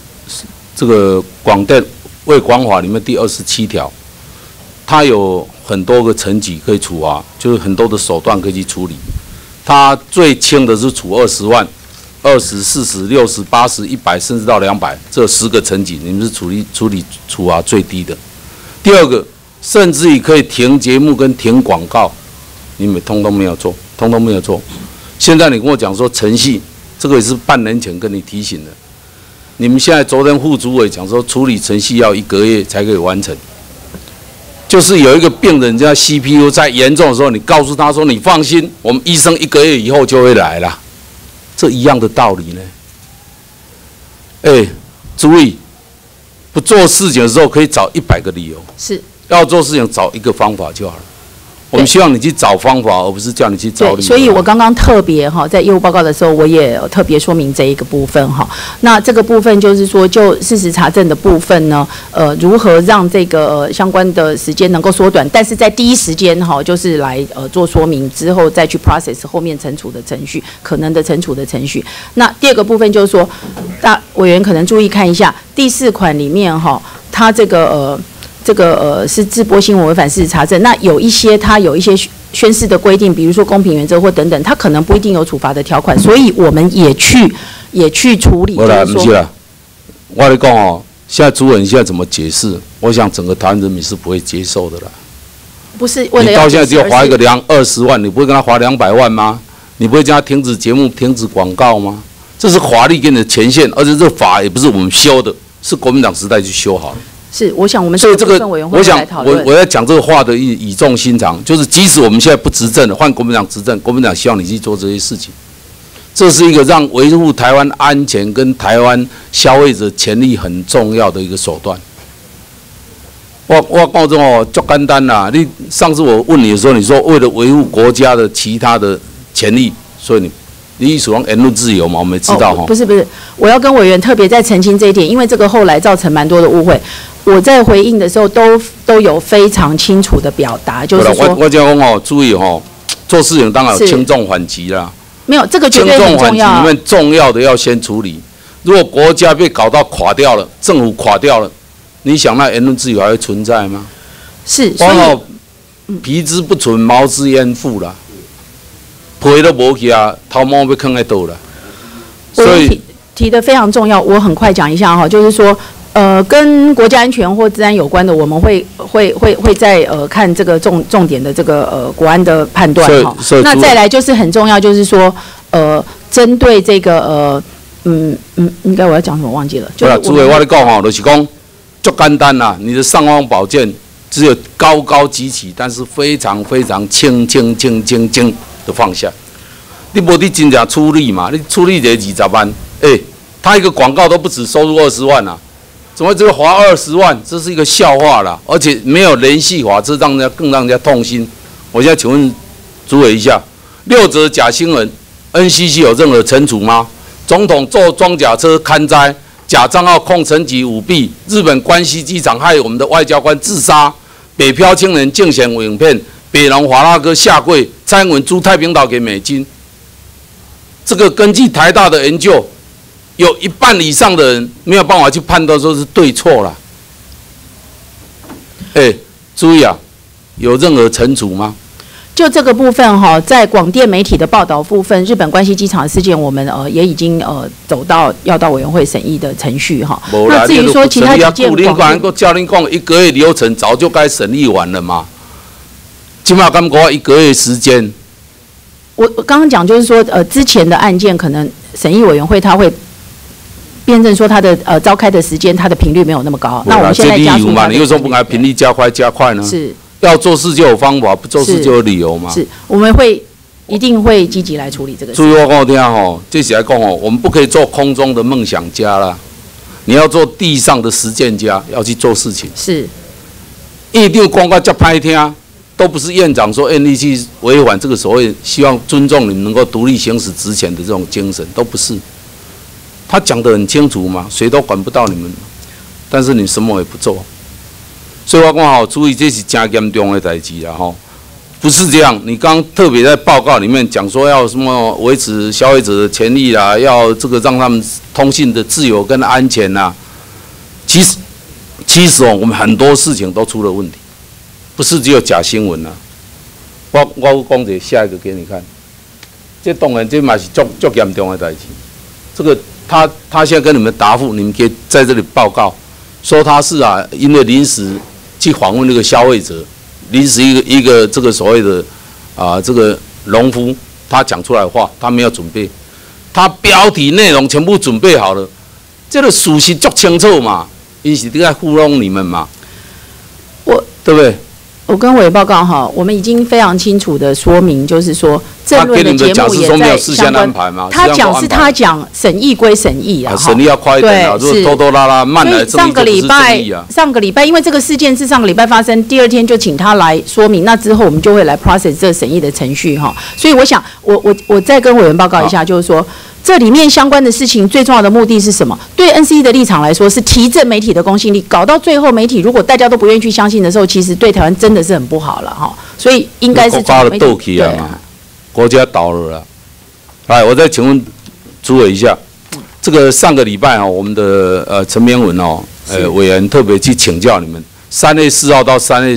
广电卫管法里面第27条，它有很多个层级可以处罚，就是很多的手段可以去处理。它最轻的是处20万，20、40、60、80、100，甚至到200，这10个层级，你们是处罚最低的。第二个，甚至于可以停节目跟停广告，你们通通没有做，通通没有做。现在你跟我讲说程序，这个也是半年前跟你提醒的。你们现在昨天副主委讲说处理程序要1个月才可以完成，就是有一个病人家 CPU 在严重的时候，你告诉他说你放心，我们医生1个月以后就会来了，这一样的道理呢。注意，不做事情的时候可以找100个理由， 是要做事情找一个方法就好了。我们希望你去找方法，而不是叫你去找理由。 所以我刚刚特别在业务报告的时候，我也特别说明这一个部分哈。那这个部分就是说，就事实查证的部分呢，如何让这个相关的时间能够缩短，但是在第一时间就是来做说明之后，再去 process 后面惩处的程序，可能的惩处的程序。那第二个部分就是说，大委员可能注意看一下第4款里面它这个是直播新闻违反事实查证，那它有一些宣示的规定，比如说公平原则或等等，它可能不一定有处罚的条款，所以我们也去处理。 不是啦，我跟你讲现在主委现在怎么解释？我想整个台湾人民是不会接受的啦。 不是为了你到现在只有罚一个20万，你不会跟他罚200万吗？你不会叫他停止节目、停止广告吗？这是法律给你的权限，而且这法也不是我们修的，是国民党时代去修好的。 是，我想我们这个部分委员会来讨论。 我在讲这个话的语重心长，就是即使我们现在不执政了，换国民党执政，国民党希望你去做这些事情，这是一个让维护台湾安全跟台湾消费者权利很重要的一个手段。我告诉足简单啦，你上次我问你的时候，你说为了维护国家的其他的权利，所以你意思讲言论自由嘛？我们也知道不是，我要跟委员特别再澄清这一点，因为这个后来造成蛮多的误会。我在回应的时候都有非常清楚的表达，就是说， 我讲注意做事情当然有轻重缓急啦。 没有这个绝对很重要。轻重缓急里面重要的要先处理。如果国家被搞到垮掉了，政府垮掉了，你想那言论自由还会存在吗？ 是，所以皮之不存，毛之焉附啦。皮都无去啊，头毛被坑在倒了。 所以提的非常重要，我很快讲一下就是说。跟国家安全或治安有关的，我们会在看这个重点的这个国安的判断那再来就是很重要，就是说针对这个应该我要讲什么忘记了。就是主委我跟你讲就是讲就简单啦，你的尚方宝剑只有高高举起，但是非常非常轻的放下。你无你真正处理嘛？你处理这20万，他一个广告都不止收入20万啊。怎么这个罚20万？这是一个笑话啦，而且没有连续罚，这更让人家痛心。我现在请问主委一下，6则假新闻 ，NCC 有任何惩处吗？总统坐装甲车勘灾，假账号控陈菊舞弊，日本关西机场害我们的外交官自杀，北漂青年竞选影片，北农华拉哥下跪，蔡英文租太平岛给美军。这个根据台大的研究。有1半以上的人没有办法去判断说是对错啦。注意啊，有任何惩处吗？ 就这个部分在广电媒体的报道部分，日本关西机场事件，我们也已经走到要到委员会审议的程序那至于说其他几件广电，叫您讲1个月流程早就该审议完了嘛，起码敢给我1个月时间。 我刚刚讲就是说之前的案件可能审议委员会他会。辩证说他的召开的时间，他的频率没有那么高。那我们现在加速嘛？ 你为什么不把频率加快呢？ 是要做事就有方法，不做事就有理由嘛。 是，我们一定会积极来处理这个事。 注意我跟我听这是来讲我们不可以做空中的梦想家啦，你要做地上的实践家，要去做事情。 是， 一定讲到这歹听， 都不是院长说愿意去违反这个所谓希望尊重你们能够独立行使职权的这种精神，都不是。他讲得很清楚嘛，谁都管不到你们，但是你什么也不做，所以我讲好，注意这是真严重的代志啦吼，不是这样。你刚特别在报告里面讲说要什么维持消费者的权利啦，要这个让他们通信的自由跟安全啦，其实哦，我们很多事情都出了问题，不是只有假新闻啊。我讲一下一个给你看，这当然这嘛是足严重的代志，这个。他现在跟你们答复，你们可以在这里报告，说他是因为临时去访问那个消费者，临时一个这个所谓的这个农夫，他讲出来的话，他没有准备，他标题内容全部准备好了，这个属实足清楚嘛，因是在糊弄你们嘛，对不对？ 我跟委员报告哈，我们已经非常清楚的说明，就是说政论的节目也在相关。他讲是他讲审议归审议啊， 审议要快一点啊，如果拖拖拉拉慢来， 上个礼拜，因为这个事件是上个礼拜发生，第二天就请他来说明，那之后我们就会来 process 这个审议的程序哈。所以我想，我再跟委员报告一下，就是说。这里面相关的事情最重要的目的是什么？对 NCC 的立场来说，是提振媒体的公信力。搞到最后，媒体如果大家都不愿意去相信的时候，其实对台湾真的是很不好了哈。所以应该是国家斗起啊嘛，国家倒了啦。来，我再请问主委一下，这个上个礼拜我们的陈明文委员特别去请教你们，3月4号到3月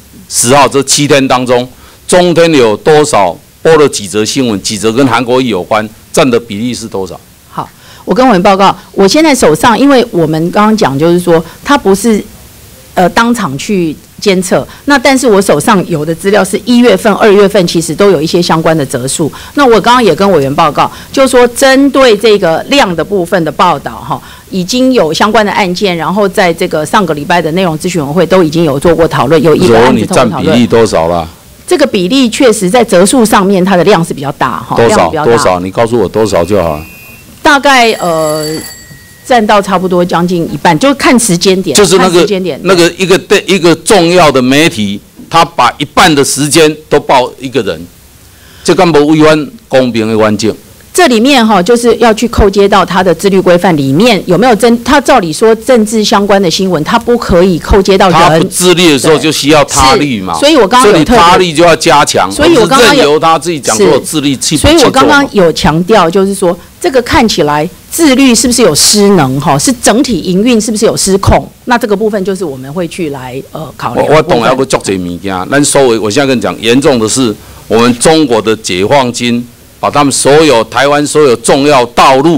10号这7天当中，中天有多少播了几则新闻，几则跟韩国瑜有关？占的比例是多少？ 好，我跟委员报告，我现在手上，因为我们刚刚讲就是说，它不是当场去监测，那但是我手上有的资料是1月份、2月份，其实都有一些相关的则数。那我刚刚也跟委员报告，就是说针对这个量的部分的报道哈，已经有相关的案件，然后在这个上个礼拜的内容咨询委员会都已经有做过讨论，有1个案子讨论。你占比例多少啦？ 这个比例确实在则数上面，它的量是比较大哈， 多少？你告诉我多少就好了。 大概占到差不多将近一半，就看时间点。 就是那个一个重要的媒体，他把一半的时间都报一个人，这根本违反公平的环境。 这里面就是要去扣接到他的自律规范里面有没有他照理说政治相关的新闻，他不可以扣接到人。 他不自律的时候就需要他律嘛， 所以我刚刚有他律就要加强， 所以我刚刚任由他自己讲说自律去。 所以我刚刚有强调，就是说这个看起来自律是不是有失能是整体营运是不是有失控？那这个部分就是我们会去来考虑。 我懂要个足侪物件，咱所谓我现在跟你讲，严重的是我们中国的解放军。把他们台湾所有重要道路，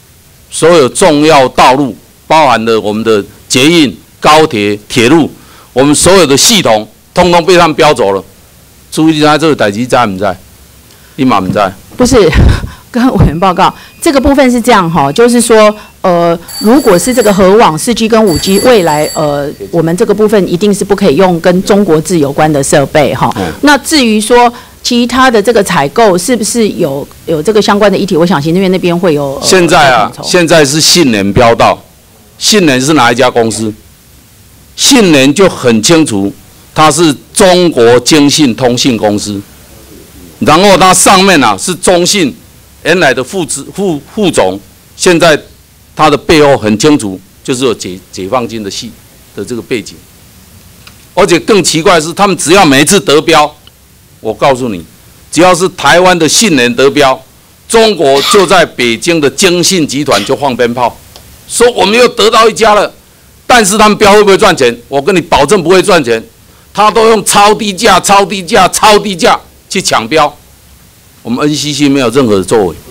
包含了我们的捷运、高铁、铁路，我们所有的系统，通通被他们标走了。注意他这个代志在不在？你嘛不在？ 不是，跟委员报告，这个部分是这样就是说，如果是这个核网4G 跟5G，未来我们这个部分一定是不可以用跟中国制有关的设备那至于说。其他的这个采购是不是有这个相关的议题？我想行政院那边会有。 现在是信联标到，信联是哪一家公司？信联就很清楚，它是中国京信通信公司，然后它上面是中信原来的副总，现在它的背后很清楚，就是有解放军的这个背景，而且更奇怪的是，他们只要每一次得标。我告诉你，只要是台湾的信联得标，中国就在北京的京信集团就放鞭炮，说我们又得到一家了。但是他们标会不会赚钱？我跟你保证不会赚钱，他都用超低价去抢标。我们 NCC 没有任何的作为，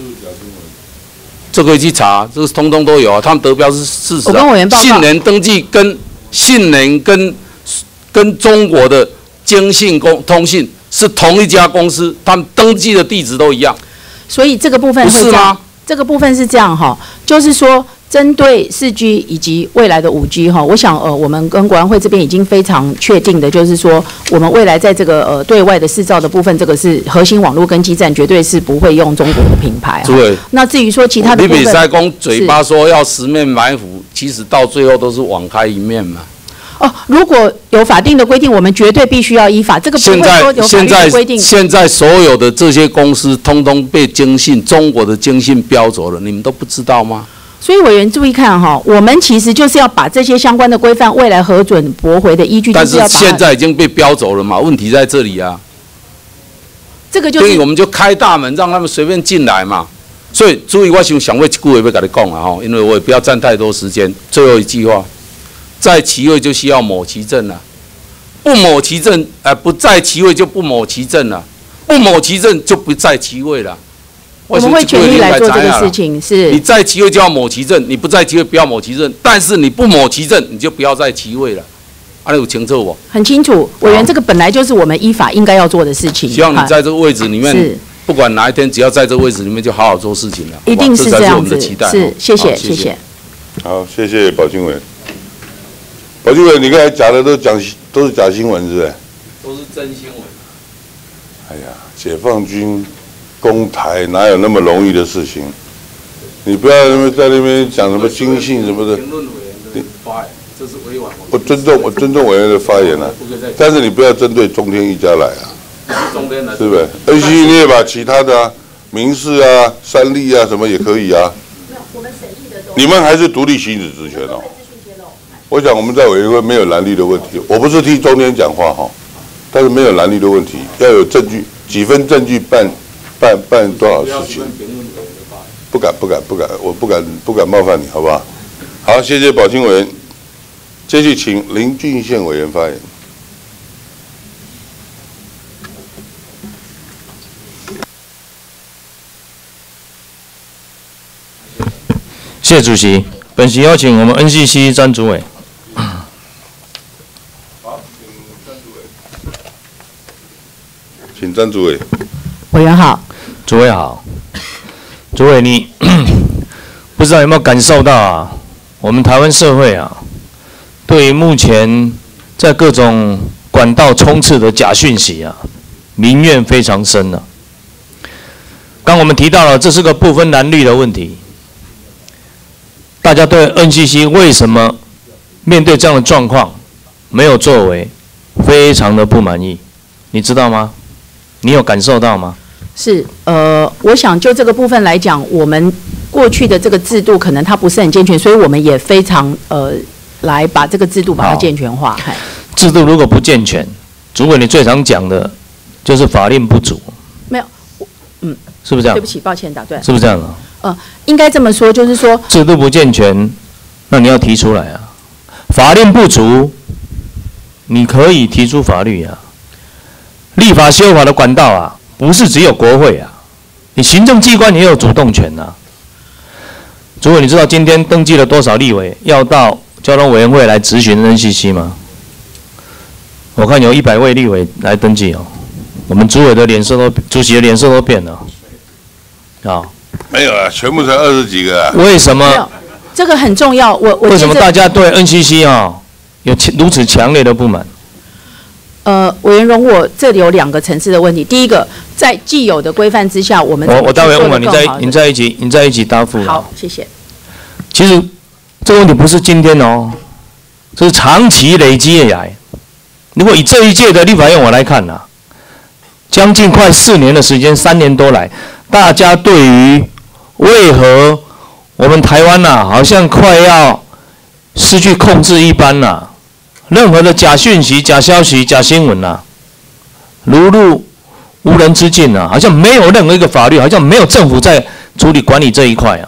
这可以去查，这个通通都有他们得标是事实。信联登记跟信联跟中国的京信通信。是同一家公司，他们登记的地址都一样， 所以这个部分会这样。这个部分是这样就是说，针对4G 以及未来的5G 我想我们跟国安会这边已经非常确定的，就是说，我们未来在这个对外的释照的部分，这个是核心网络跟基站，绝对是不会用中国的品牌。 对。 那至于说其他的部分， 你比赛公嘴巴说要10面埋伏，其实到最后都是网开一面嘛。 哦，如果有法定的规定，我们绝对必须要依法。这个不会说有法律的规定。 现在所有的这些公司，通通被经信中国的经信标走了，你们都不知道吗？ 所以委员注意看哈，我们其实就是要把这些相关的规范未来核准驳回的依据， 但是现在已经被标走了嘛？问题在这里啊。 这个就是， 所以我们就开大门让他们随便进来嘛。所以注意，我想为一句话要跟你讲啊哈，因为我也不要占太多时间。最后一句话，在其位就需要抹其政了，不抹其政，不在其位就不抹其政了，不抹其政就不在其位了。 我们会全力来做这个事情。是， 你在其位就要抹其政，你不在其位不要抹其政，但是你不抹其政，你就不要在其位了。啊，你有清楚不？ 很清楚，委员，这个本来就是我们依法应该要做的事情。 希望你在这个位置里面，不管哪一天，只要在这个位置里面，就好好做事情了。 一定是这样子。 是， 谢谢，谢谢。 好，谢谢宝清委。宝清委，你刚才讲的都是假新闻，是不是？ 都是真新闻。 哎呀，解放军攻台哪有那么容易的事情？你不要在那边讲什么经信什么的。评论委员的发言，这是委婉。我尊重委员的发言啊，但是你不要针对中天一家来啊。是不是 ？NCC 你也把其他的啊，民事啊、三立啊什么也可以啊。我们审议的都。你们还是独立行使职权哦。我想我们在委员会没有蓝绿的问题，我不是替中天讲话哈，但是没有蓝绿的问题，要有证据，几分证据办多少事情。不敢，我不敢冒犯你，好不好？好，谢谢宝清委员。接续请林俊宪委员发言。 谢谢主席，本席邀请我们 NCC 詹主委。 好，请詹主委。 委员好， 主委好。主委，你不知道有没有感受到啊？我们台湾社会啊，对于目前在各种管道充斥的假讯息啊，民怨非常深啊。刚我们提到了，这是个不分蓝绿的问题。大家对 NCC 为什么面对这样的状况没有作为，非常的不满意，你知道吗？你有感受到吗？ 是，我想就这个部分来讲，我们过去的这个制度可能它不是很健全，所以我们也非常来把这个制度把它健全化。 制度如果不健全，主委你最常讲的就是法令不足。没有，是不是这样？ 对不起，抱歉打断。 是不是这样的？ 应该这么说，就是说制度不健全，那你要提出来啊。法令不足，你可以提出法律啊。立法修法的管道啊，不是只有国会啊，你行政机关也有主动权啊。主委，你知道今天登记了多少立委要到交通委员会来质询 NCC 吗？我看有100位立委来登记哦。我们主席的脸色都变了。啊。 没有啊，全部才20几个啊。 为什么？ 这个很重要。 为什么大家对 NCC 有如此强烈的不满？ 委员容我这里有2个层次的问题。第一个，在既有的规范之下，我们我待会问完，你再一起答复。 好，谢谢。 其实这个问题不是今天哦，这是长期累积以来。如果以这一届的立法院我来看呐，将近快4年的时间，3年多来。大家对于为何我们台湾好像快要失去控制一般任何的假讯息、假消息、假新闻如入无人之境好像没有任何一个法律，好像没有政府在处理管理这一块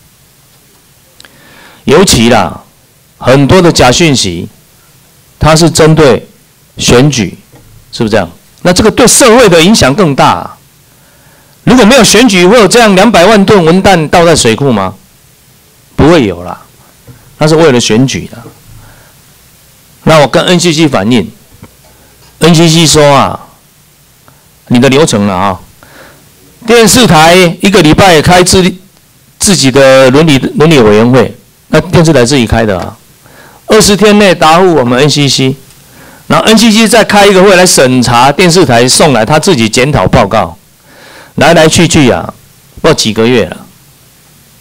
尤其很多的假讯息，它是针对选举，是不是这样？那这个对社会的影响更大如果没有选举，会有这样200万吨文弹倒在水库吗？不会有啦，那是为了选举的。那我跟 NCC 反映 ，NCC 说你的流程了电视台1个礼拜开自己的伦理委员会，那电视台自己开的20天内答复我们 NCC， 然后 NCC 再开一个会来审查电视台送来他自己检讨报告。来来去去不知道几个月了，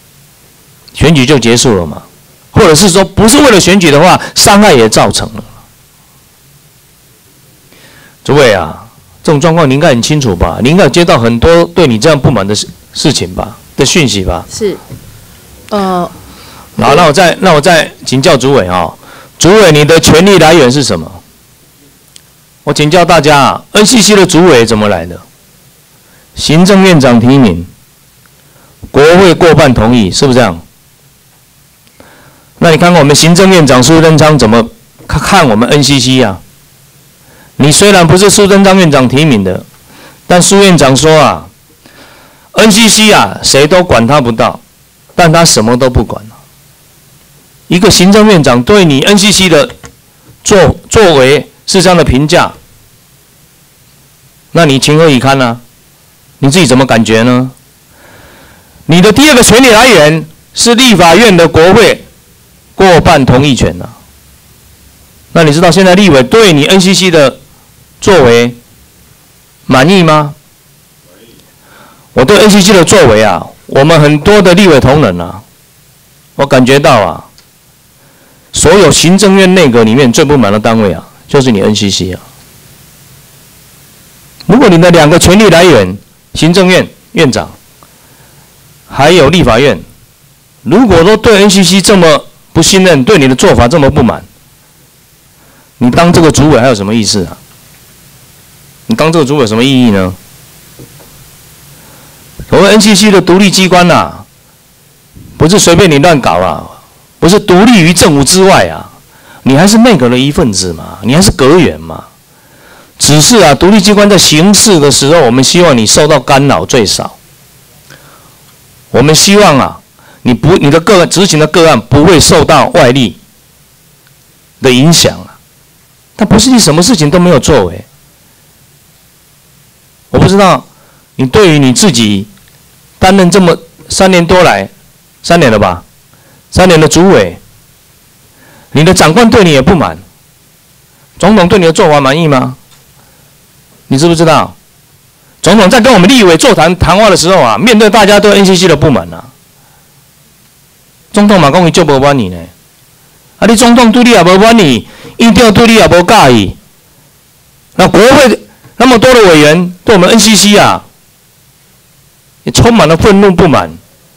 选举就结束了嘛？或者是说不是为了选举的话，伤害也造成了。 主委啊，这种状况你应该很清楚吧？你应该有接到很多对你这样不满的事情吧？的讯息吧？ 是， 好，那我再请教主委啊，主委你的权力来源是什么？我请教大家啊 ，NCC 的主委怎么来的？行政院长提名，国会过半同意，是不是这样？那你看看我们行政院长苏贞昌怎么看我们 NCC 啊？你虽然不是苏贞昌院长提名的，但苏院长说啊 ，NCC 啊谁都管他不到，但他什么都不管。一个行政院长对你 NCC 的作为是这样的评价，那你情何以堪呢？你自己怎么感觉呢？你的第二个权利来源是立法院的国会过半同意权啊。那你知道现在立委对你 NCC 的作为满意吗？我对 NCC 的作为啊，我们很多的立委同仁啊，我感觉到啊，所有行政院内阁里面最不满的单位啊，就是你 NCC 啊。如果你的两个权力来源，行政院院长还有立法院，如果都对 NCC 这么不信任，对你的做法这么不满，你当这个主委还有什么意思啊？你当这个主委有什么意义呢？我们 NCC 的独立机关啊，不是随便你乱搞啊，不是独立于政府之外啊，你还是内阁的一份子嘛，你还是阁员嘛。只是啊，独立机关在行事的时候，我们希望你受到干扰最少。我们希望啊，你的执行的个案不会受到外力的影响啊。但不是你什么事情都没有作为。我不知道你对于你自己担任这么3年多来，3年了吧，3年的主委，你的长官对你也不满，总统对你的做法满意吗？你知不知道？总统在跟我们立委座谈话的时候啊，面对大家对 NCC 的不满啊，总统嘛讲伊就无满意呢。啊，你总统对你也无满意，院长对你也无介意。那国会那么多的委员对我们 NCC 啊，也充满了愤怒不满。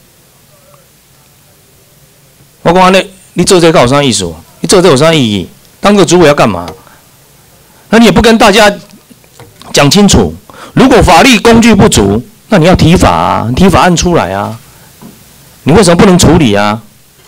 我讲你做这个有啥意思？你做这有啥意义？当个主委要干嘛？那你也不跟大家讲清楚，如果法律工具不足，那你要提法啊，提法案出来啊，你为什么不能处理啊？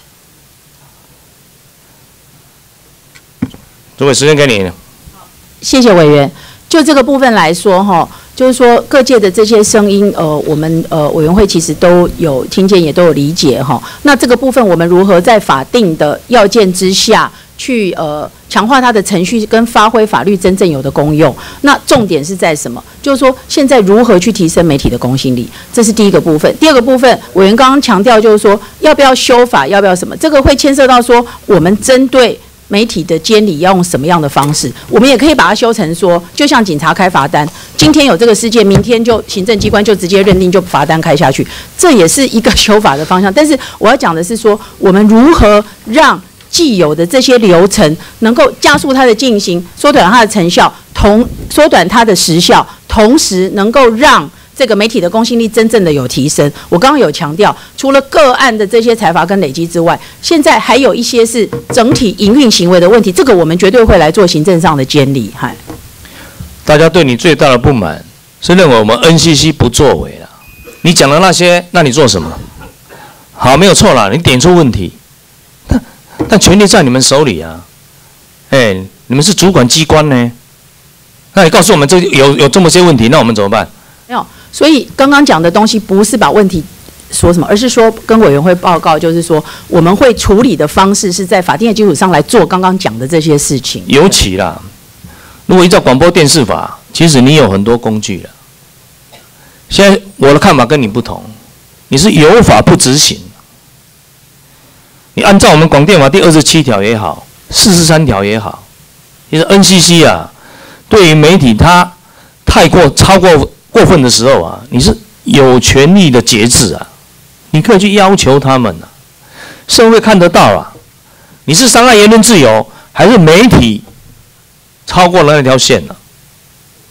主委，时间给你。 谢谢委员。就这个部分来说，哈，就是说各界的这些声音，我们委员会其实都有听见，也都有理解，哈。那这个部分我们如何在法定的要件之下去强化它的程序跟发挥法律真正有的功用？那重点是在什么？就是说现在如何去提升媒体的公信力，这是第一个部分。第二个部分，委员刚刚强调就是说要不要修法，要不要什么？这个会牵涉到说我们针对媒体的监理要用什么样的方式？我们也可以把它修成说，就像警察开罚单，今天有这个事件，明天就行政机关就直接认定就罚单开下去，这也是一个修法的方向。但是我要讲的是说，我们如何让既有的这些流程能够加速它的进行，缩短它的成效，缩短它的时效，同时能够让这个媒体的公信力真正的有提升。我刚刚有强调，除了个案的这些裁罚跟累积之外，现在还有一些是整体营运行为的问题，这个我们绝对会来做行政上的监理。嗨， 大家对你最大的不满是认为我们 NCC 不作为了。你讲的那些，那你做什么？好，没有错啦，你点出问题，但权力在你们手里啊。你们是主管机关呢，那你告诉我们有这么些问题，那我们怎么办？ 没有。所以刚刚讲的东西不是把问题说什么，而是说跟委员会报告，就是说我们会处理的方式是在法定的基础上来做刚刚讲的这些事情。 尤其啦，如果依照广播电视法，其实你有很多工具了。现在我的看法跟你不同，你是有法不执行。你按照我们广电法第27条也好，43条也好，其实 NCC 啊，对于媒体它超过分的时候啊，你是有权利的节制啊，你可以去要求他们啊，社会看得到啊，你是伤害言论自由，还是媒体超过了那条线了？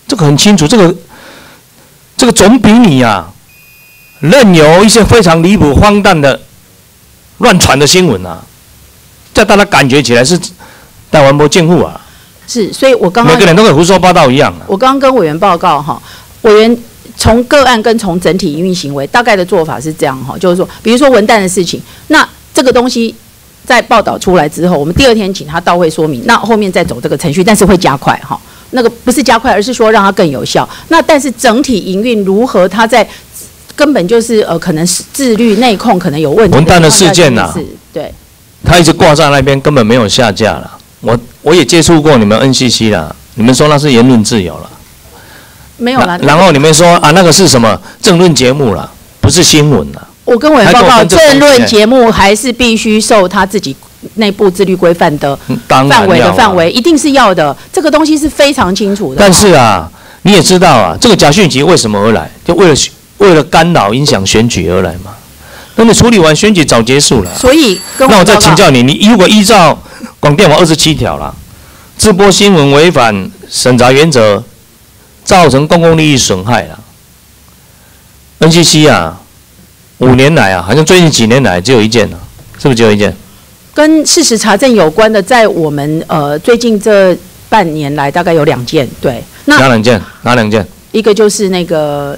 这个很清楚，这个总比你啊，任由一些非常离谱、荒诞的乱传的新闻啊，在大家感觉起来是台湾没进步啊。 是，所以我刚刚每个人都可以胡说八道一样啊。 我刚刚跟委员报告哈，委员从个案跟从整体营运行为，大概的做法是这样哈，就是说，比如说文旦的事情，那这个东西在报道出来之后，我们第2天请他到会说明，那后面再走这个程序，但是会加快哈。那个不是加快，而是说让它更有效。那但是整体营运如何，它在根本就是可能是自律内控可能有问题。 文旦的事件呐， 对， 他一直挂在那边，根本没有下架了。我也接触过你们 NCC 啦，你们说那是言论自由了， 没有啦。 然后你们说啊，那个是什么政论节目啦，不是新闻啦。 我跟委员报告，政论节目还是必须受他自己内部自律规范的范围，一定是要的。这个东西是非常清楚的。但是啊，你也知道啊，这个假讯息为什么而来？就为了干扰、影响选举而来嘛。那你处理完选举早结束了。所以，那我再请教你，你如果依照广电法27条啦，直播新闻违反审查原则，造成公共利益损害啦 ，NCC 啊，5年来啊，好像最近几年来只有一件了，是不是只有一件？跟事实查证有关的，在我们最近这半年来大概有2件，对。那哪2件？哪2件？一个就是那个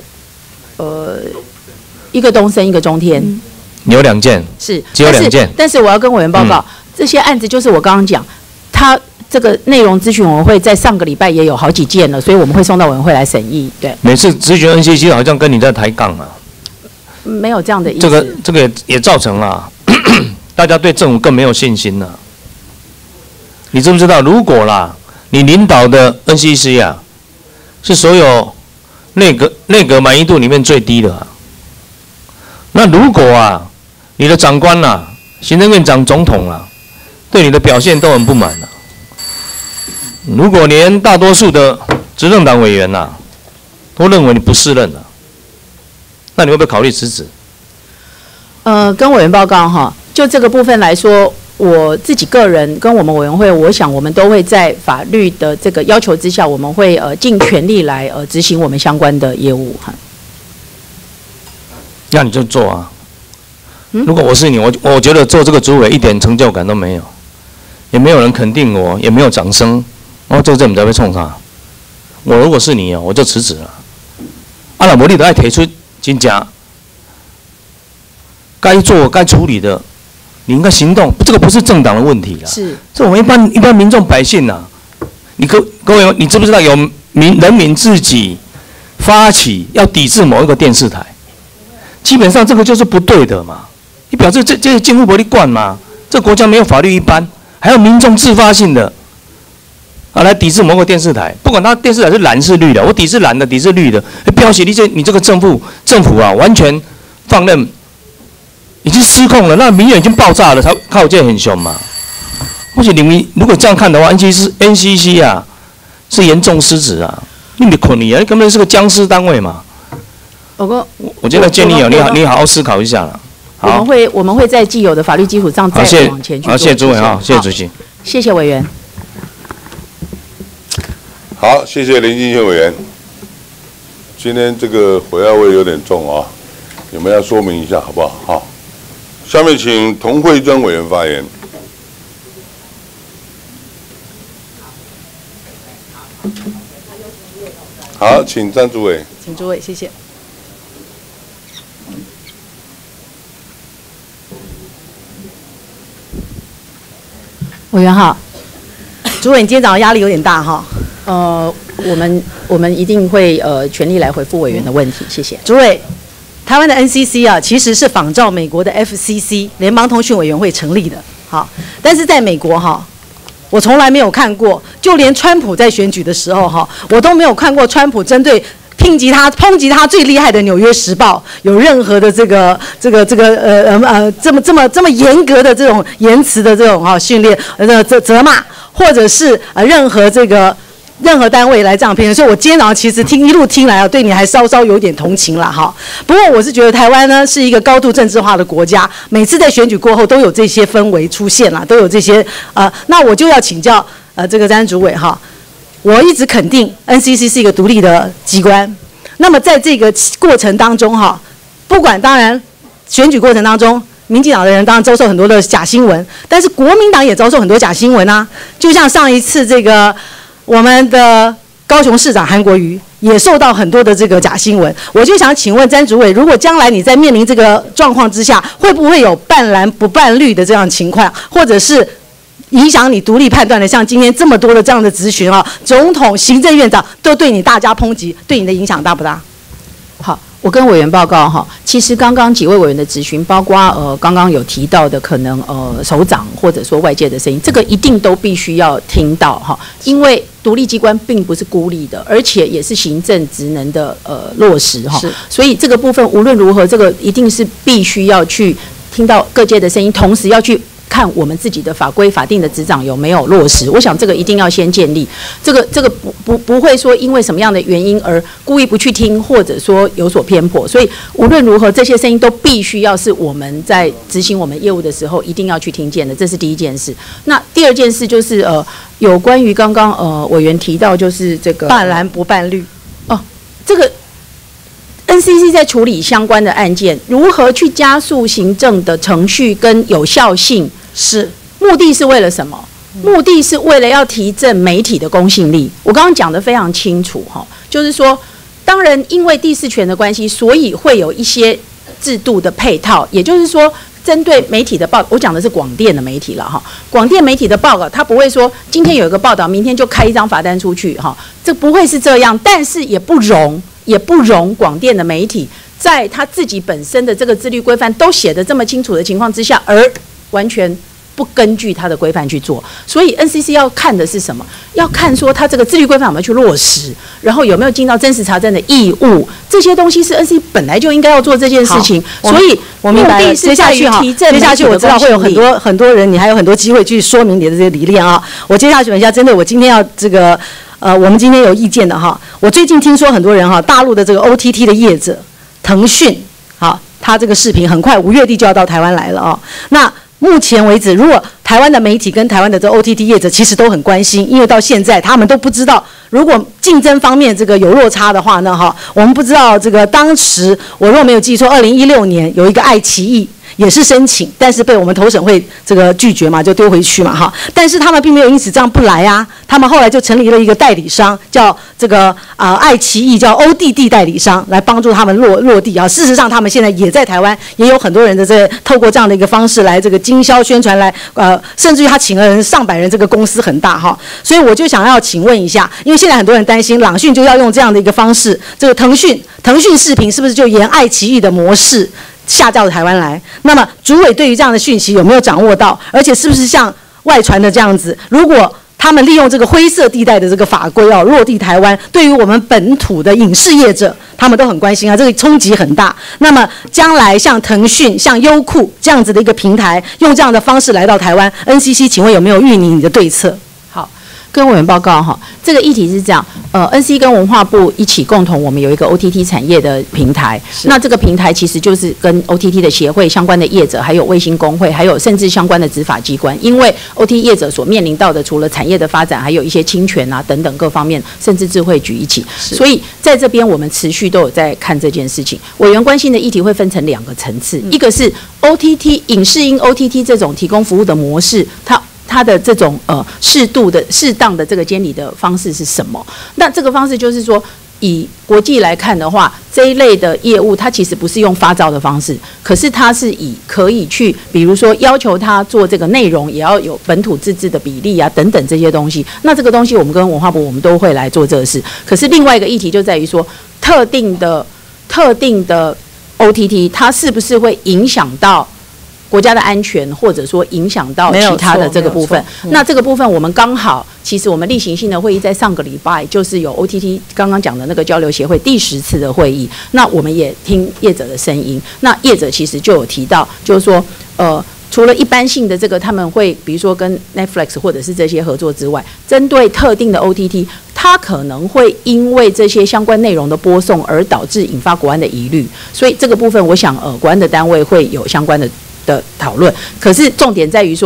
一个东森，一个中天。有2件。是，只有2件。但是我要跟委员报告，这些案子就是我刚刚讲，他这个内容咨询委员会在上个礼拜也有好几件了，所以我们会送到委员会来审议。对。每次咨询 NCC 好像跟你在抬杠啊。没有这样的意思。这个也造成了大家对政府更没有信心了。你知不知道，如果啦，你领导的 NCC 啊，是所有内阁满意度里面最低的啊，那如果啊，你的长官啦、行政院长、总统啦，对你的表现都很不满了，如果连大多数的执政党委员呐，都认为你不适任了，那你会不会考虑辞职？跟委员报告哈，就这个部分来说，我自己个人跟我们委员会，我想我们都会在法律的这个要求之下，我们会尽全力来执行我们相关的业务哈。那你就做啊。如果我是你，我觉得做这个主委一点成就感都没有，也没有人肯定我，也没有掌声，这个政府才会冲啥？我如果是你我就辞职了。啊，那无你都要提出真正该做、该处理的，你应该行动。这个不是政党的问题啦，是这我们一般民众百姓啊。各位，你知不知道有人民自己发起要抵制某一个电视台？基本上这个就是不对的嘛。你表示这些政府不力管嘛？这国家没有法律一般，还有民众自发性的来抵制某个电视台，不管他电视台是蓝是绿的，我抵制蓝的，抵制绿的，标示你这个政府啊，完全放任。已经失控了，那民怨已经爆炸了，才靠这很凶嘛。或许你们如果这样看的话 ，NCC 啊是严重失职啊，你困你啊，你根本是个僵尸单位嘛。我觉得建议你好好思考一下了。好，我们会在既有的法律基础上再往前去做。好，谢谢主委啊，谢谢主席，谢谢委员。 好，谢谢林金宪委员。今天这个火药味有点重啊，你们要说明一下好不好？好。下面请童慧珍委员发言。好，请张主委。 请主委，谢谢。委员好，主委，你今天早上压力有点大哈。我们一定会全力来回复委员的问题，谢谢。主委。台湾的 NCC 啊，其实是仿照美国的 FCC 联邦通讯委员会成立的，好，但是在美国哈，我从来没有看过，就连川普在选举的时候哈，我都没有看过川普针对抨击他最厉害的《纽约时报》有任何的这么严格的这种言辞的这种训练责骂，或者是任何单位来这样评论，所以我今天早上其实一路听来对你还稍稍有点同情啦哈。不过我是觉得台湾呢是一个高度政治化的国家，每次在选举过后都有这些氛围出现啦，都有这些那我就要请教这个詹主委哈， 我一直肯定 NCC 是一个独立的机关。那么在这个过程当中哈，不管当然选举过程当中，民进党的人当然遭受很多的假新闻，但是国民党也遭受很多假新闻啊。就像上一次这个我们的高雄市长韩国瑜也受到很多的这个假新闻，我就想请问詹主委，如果将来你在面临这个状况之下，会不会有半蓝不半绿的这样的情况，或者是影响你独立判断的，像今天这么多的这样的质询啊，总统、行政院长都对你大加抨击，对你的影响大不大？ 好，我跟委员报告哈，其实刚刚几位委员的质询，包括刚刚有提到的可能首长或者说外界的声音，这个一定都必须要听到哈，因为独立机关并不是孤立的，而且也是行政职能的落实哈，所以这个部分无论如何，这个一定是必须要去听到各界的声音，同时要去看我们自己的法规法定的执掌有没有落实，我想这个一定要先建立，这个不会说因为什么样的原因而故意不去听，或者说有所偏颇，所以无论如何这些声音都必须要是我们在执行我们业务的时候一定要去听见的，这是第一件事。那第二件事就是有关于刚刚委员提到就是这个半蓝不半绿哦，这个。NCC 在处理相关的案件，如何去加速行政的程序跟有效性，是目的是为了什么？目的是为了要提振媒体的公信力。我刚刚讲得非常清楚哈，就是说，当然因为第四权的关系，所以会有一些制度的配套，也就是说，针对媒体的报，我讲的是广电的媒体了哈。广电媒体的报告，它不会说今天有一个报道，明天就开一张罚单出去哈，这不会是这样，但是也不容广电的媒体在他自己本身的这个自律规范都写得这么清楚的情况之下，而完全不根据他的规范去做。所以 NCC 要看的是什么？要看说他这个自律规范有没有去落实，然后有没有尽到真实查证的义务，这些东西是 NCC 本来就应该要做这件事情。所以我明白了。接下去我知道会有很多人，你还有很多机会去说明你的这些理念啊。我接下去问一下，针对我今天要这个。我们今天有意见的哈，我最近听说很多人哈，大陆的这个 OTT 的业者，腾讯，好，它这个视频很快5月底就要到台湾来了啊。那目前为止，如果台湾的媒体跟台湾的这 OTT 业者其实都很关心，因为到现在他们都不知道，如果竞争方面这个有落差的话呢，哈，我们不知道这个当时我若没有记错，2016年有一个爱奇艺。也是申请，但是被我们投审会这个拒绝嘛，就丢回去嘛哈。但是他们并没有因此这样不来啊，他们后来就成立了一个代理商，叫这个爱奇艺叫 ODD 代理商，来帮助他们落地啊。事实上，他们现在也在台湾，也有很多人的透过这样的一个方式来这个经销宣传来甚至于他请了人上百人，这个公司很大哈。所以我就想要请问一下，因为现在很多人担心朗讯就要用这样的一个方式，这个腾讯视频是不是就沿爱奇艺的模式？下到台湾来，那么主委对于这样的讯息有没有掌握到？而且是不是像外传的这样子？如果他们利用这个灰色地带的这个法规落地台湾，对于我们本土的影视业者，他们都很关心啊，这个冲击很大。那么将来像腾讯、像优酷这样子的一个平台，用这样的方式来到台湾 ，NCC 请问有没有预拟你的对策？ 跟委员报告哈，这个议题是这样，NC 跟文化部一起共同，我们有一个 OTT 产业的平台。那这个平台其实就是跟 OTT 的协会相关的业者，还有卫星工会，还有甚至相关的执法机关。因为 OTT 业者所面临到的，除了产业的发展，还有一些侵权啊等等各方面，甚至智慧局一起。所以在这边我们持续都有在看这件事情。委员关心的议题会分成2个层次，一个是 OTT 影视音 OTT 这种提供服务的模式，它的这种适当的这个监理的方式是什么？那这个方式就是说，以国际来看的话，这一类的业务它其实不是用发照的方式，可是它是可以去，比如说要求它做这个内容也要有本土自治的比例啊等等这些东西。那这个东西我们跟文化部我们都会来做这个事。可是另外一个议题就在于说，特定的 OTT 它是不是会影响到国家的安全，或者说影响到其他的这个部分。那这个部分我们刚好，其实我们例行性的会议在上个礼拜就是有 OTT 刚刚讲的那个交流协会第10次的会议，那我们也听业者的声音。那业者其实就有提到，就是说除了一般性的这个他们会比如说跟 Netflix 或者是这些合作之外，针对特定的 OTT， 它可能会因为这些相关内容的播送而导致引发国安的疑虑。所以这个部分我想国安的单位会有相关的讨论。可是重点在于说，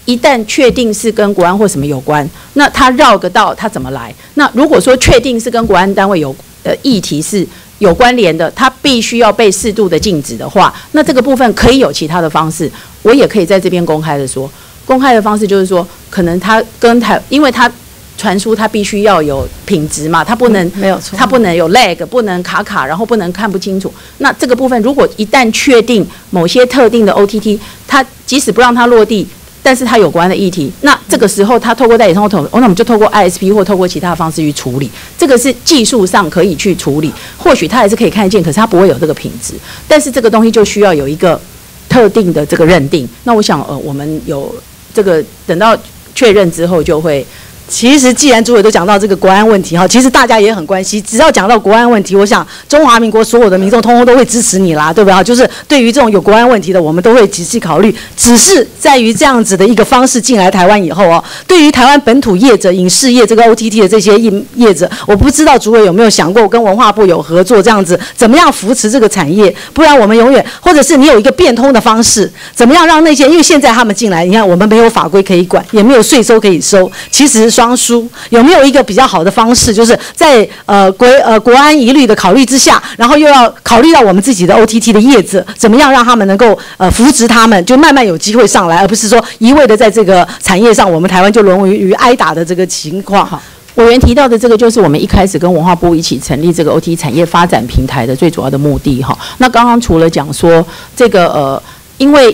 一旦确定是跟国安或什么有关，那他绕个道，他怎么来？那如果说确定是跟国安单位议题是有关联的，它必须要被适度的禁止的话，那这个部分可以有其他的方式，我也可以在这边公开的说。公开的方式就是说，可能他跟因为他传输它必须要有品质嘛，它不能没有错， 它不能有 lag， 不能卡，然后不能看不清楚。那这个部分如果一旦确定某些特定的 OTT， 它即使不让它落地，但是它有关的议题，那这个时候它透过代理商那我们就透过 ISP 或透过其他的方式去处理，这个是技术上可以去处理，或许它还是可以看得见，可是它不会有这个品质。但是这个东西就需要有一个特定的这个认定。那我想我们有这个等到确认之后就会。 其实，既然主委都讲到这个国安问题哈，其实大家也很关心。只要讲到国安问题，我想中华民国所有的民众通通都会支持你啦，对不对？就是对于这种有国安问题的，我们都会仔细考虑。只是在于这样子的一个方式进来台湾以后哦，对于台湾本土业者、影视业这个 OTT 的这些业者，我不知道主委有没有想过跟文化部有合作，这样子怎么样扶持这个产业？不然我们永远，或者是你有一个变通的方式，怎么样让那些，因为现在他们进来，你看我们没有法规可以管，也没有税收可以收，其实。双输有没有一个比较好的方式，就是在国安疑虑的考虑之下，然后又要考虑到我们自己的 OTT 的业者，怎么样让他们能够扶植他们，就慢慢有机会上来，而不是说一味的在这个产业上，我们台湾就沦为于挨打的这个情况。 好，委员提到的这个就是我们一开始跟文化部一起成立这个 OTT 产业发展平台的最主要的目的哈。那刚刚除了讲说这个因为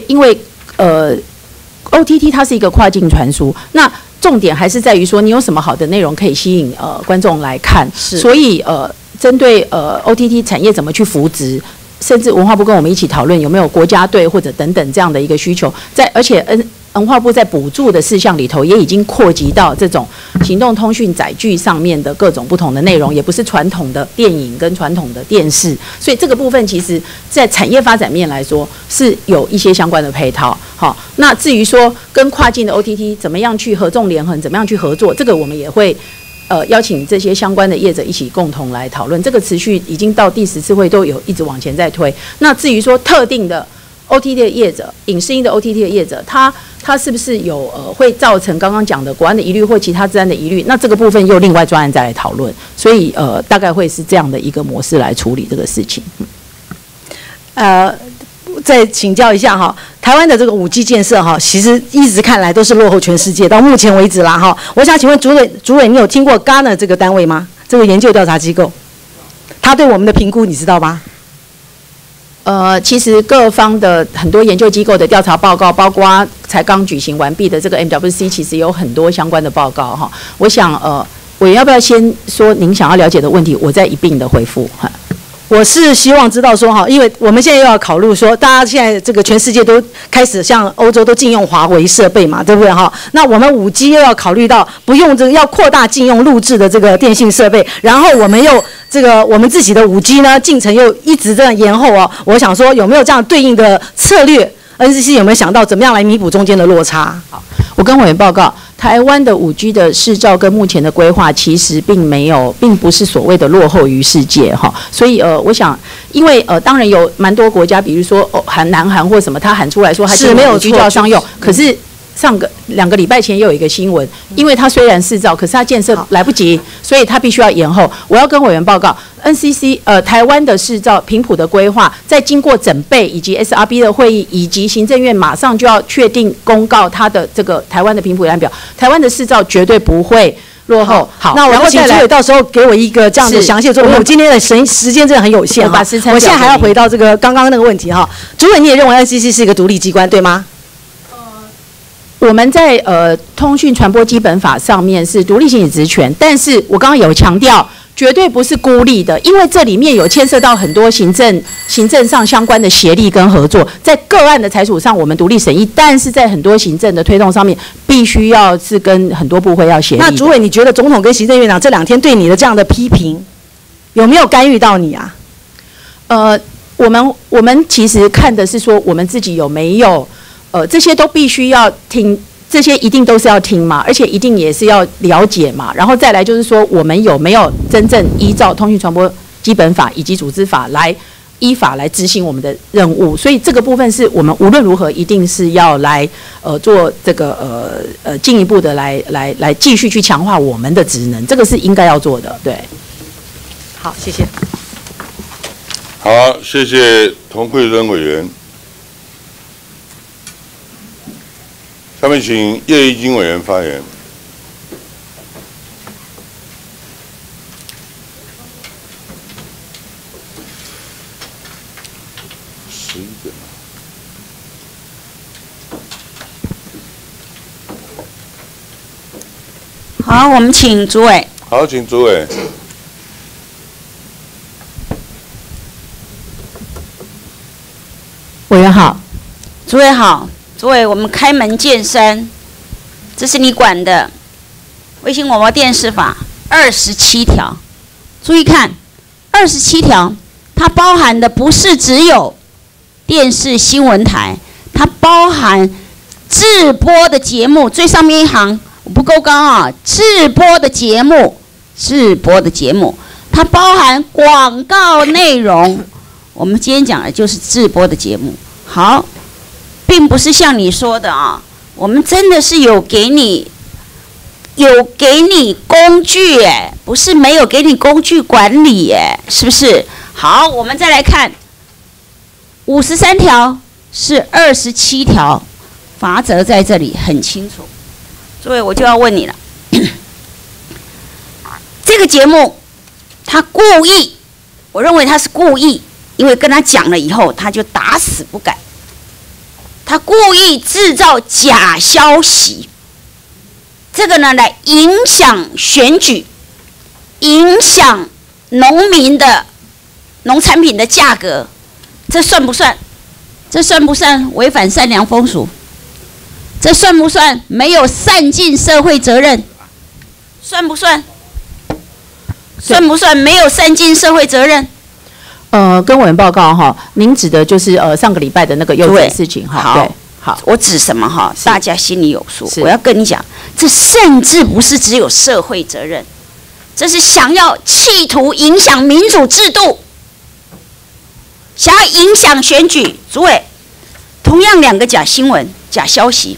OTT 它是一个跨境传输，那重点还是在于说，你有什么好的内容可以吸引观众来看。所以针对OTT 产业怎么去扶植，甚至文化部跟我们一起讨论有没有国家队或者等等这样的一个需求，而且文化部在补助的事项里头也已经扩及到这种行动通讯载具上面的各种不同的内容，也不是传统的电影跟传统的电视，所以这个部分其实在产业发展面来说是有一些相关的配套。好，那至于说跟跨境的 OTT 怎么样去合纵连横，怎么样去合作，这个我们也会邀请这些相关的业者一起共同来讨论。这个持续已经到第10次会都有一直往前在推。那至于说特定的 OTT 的业者，影视音的 OTT 的业者，它是不是有会造成刚刚讲的国安的疑虑或其他治安的疑虑？那这个部分又另外专案再来讨论。所以大概会是这样的一个模式来处理这个事情。 再请教一下哈，台湾的这个5G 建设哈，其实一直看来都是落后全世界，到目前为止啦哈。我想请问主委，你有听过 Gartner 这个单位吗？这个研究调查机构，他对我们的评估你知道吗？ 其实各方的很多研究机构的调查报告，包括才刚举行完毕的这个 MWC， 其实有很多相关的报告哈。我想委员要不要先说您想要了解的问题，我再一并的回复哈。 我是希望知道说哈，因为我们现在又要考虑说，大家现在这个全世界都开始像欧洲都禁用华为设备嘛，对不对哈？那我们5G 又要考虑到不用这个要扩大禁用录制的这个电信设备，然后我们又这个我们自己的5G 呢进程又一直这样延后哦。我想说有没有这样对应的策略 ？NCC 有没有想到怎么样来弥补中间的落差？ 好，我跟委员报告。台湾的5G 的市照跟目前的规划其实并不是所谓的落后于世界哈，所以我想，因为当然有蛮多国家，比如说南韩或什么，他喊出来说他是没有 5G 就要商用，可是2个礼拜前又有一个新闻，因为它虽然市照，可是它建设来不及，所以它必须要延后。我要跟委员报告 ，NCC 台湾的市照频谱的规划，在经过整备以及 SRB 的会议，以及行政院马上就要确定公告它的这个台湾的频谱量表，台湾的市照绝对不会落后。好， 那我请主委到时候给我一个这样的详细的说明。我今天的时间真的很有限哈，我现在还要回到这个刚刚那个问题哈。主委，你也认为 NCC 是一个独立机关对吗？ 我们在通讯传播基本法上面是独立行使职权，但是我刚刚有强调，绝对不是孤立的，因为这里面有牵涉到很多行政上相关的协力跟合作，在个案的裁处上我们独立审议，但是在很多行政的推动上面，必须要是跟很多部会要协力。 那主委，你觉得总统跟行政院长这2天对你的这样的批评，有没有干预到你啊？ 我们其实看的是说，我们自己有没有。这些都必须要听，这些一定都是要听嘛，而且一定也是要了解嘛。然后再来就是说，我们有没有真正依照通讯传播基本法以及组织法来依法来执行我们的任务，所以这个部分是我们无论如何一定是要来做这个进一步的来继续去强化我们的职能，这个是应该要做的。对，好，谢谢。 好，谢谢童慧珍委员。下面请叶宜津委员发言。11点了。 好，我们请主委。 好，请主委。 委员好， 主委好，主委，我们开门见山，这是你管的《卫星广播电视法》27条，注意看，27条它包含的不是只有电视新闻台，它包含制播的节目，最上面一行不够高啊，制播的节目，它包含广告内容。我们今天讲的就是制播的节目。好，并不是像你说的啊，我们真的是有给你工具哎，不是没有给你工具管理哎，是不是？好，我们再来看53条是27条，罚则在这里很清楚。所以我就要问你了，这个节目他故意，我认为他是故意。因为跟他讲了以后，他就打死不改。他故意制造假消息，这个呢来影响选举，影响农民的农产品的价格，这算不算？这算不算违反善良风俗？这算不算没有善尽社会责任？算不算？算不算没有善尽社会责任？ 跟委员报告哈，您指的就是上个礼拜的那个幼稚的事情哈。对，好， 我指什么哈？大家心里有数。我要跟你讲，这甚至不是只有社会责任，这是想要企图影响民主制度，想要影响选举。主委，同样2个假新闻、假消息，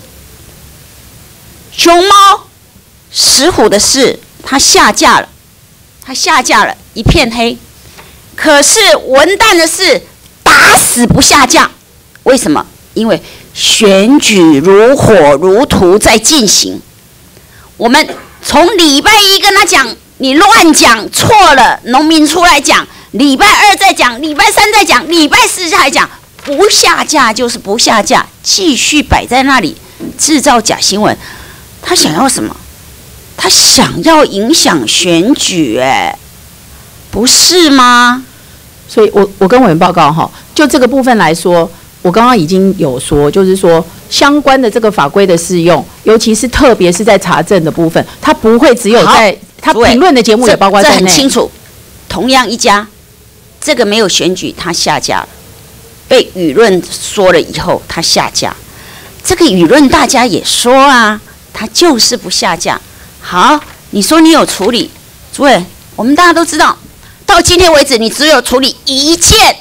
熊猫、石虎的事，它下架了，一片黑。可是文旦的事打死不下架，为什么？因为选举如火如荼在进行。我们从礼拜1跟他讲，你乱讲错了，农民出来讲；礼拜2再讲，礼拜3再讲，礼拜4还讲，不下架就是不下架，继续摆在那里制造假新闻。他想要什么？他想要影响选举，不是吗？ 所以我跟委员报告哈，就这个部分来说，我刚刚已经有说，就是说相关的这个法规的适用，尤其是特别是在查证的部分，它不会只有在它评论的节目也包括在内。这很清楚。 同样一家，这个没有选举，它下架了，被舆论说了以后，它下架。这个舆论大家也说啊，它就是不下架。好，你说你有处理，主委，我们大家都知道。到今天为止，你只有处理1件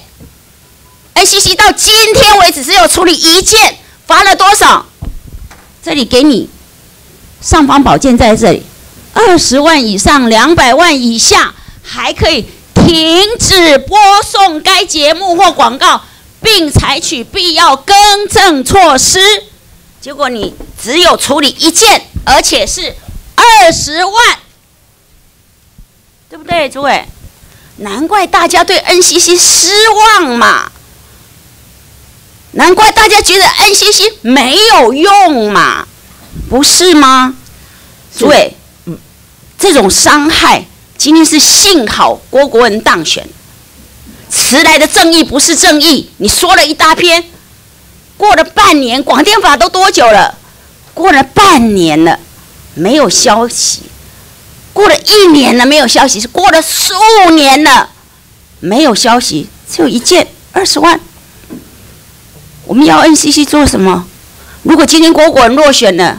，NCC 到今天为止只有处理1件，罚了多少？这里给你尚方宝剑在这里，20万以上200万以下，还可以停止播送该节目或广告，并采取必要更正措施。结果你只有处理1件，而且是20万，对不对，主委？难怪大家对 NCC 失望嘛，难怪大家觉得 NCC 没有用嘛，不是吗？主委，这种伤害，今天是幸好郭国文当选，迟来的正义不是正义。你说了一大篇，过了半年，广电法都多久了？过了半年了，没有消息。过了1年了，没有消息；是过了15年了，没有消息。只有1件，20万。我们要 NCC 做什么？如果今天郭国文落选了，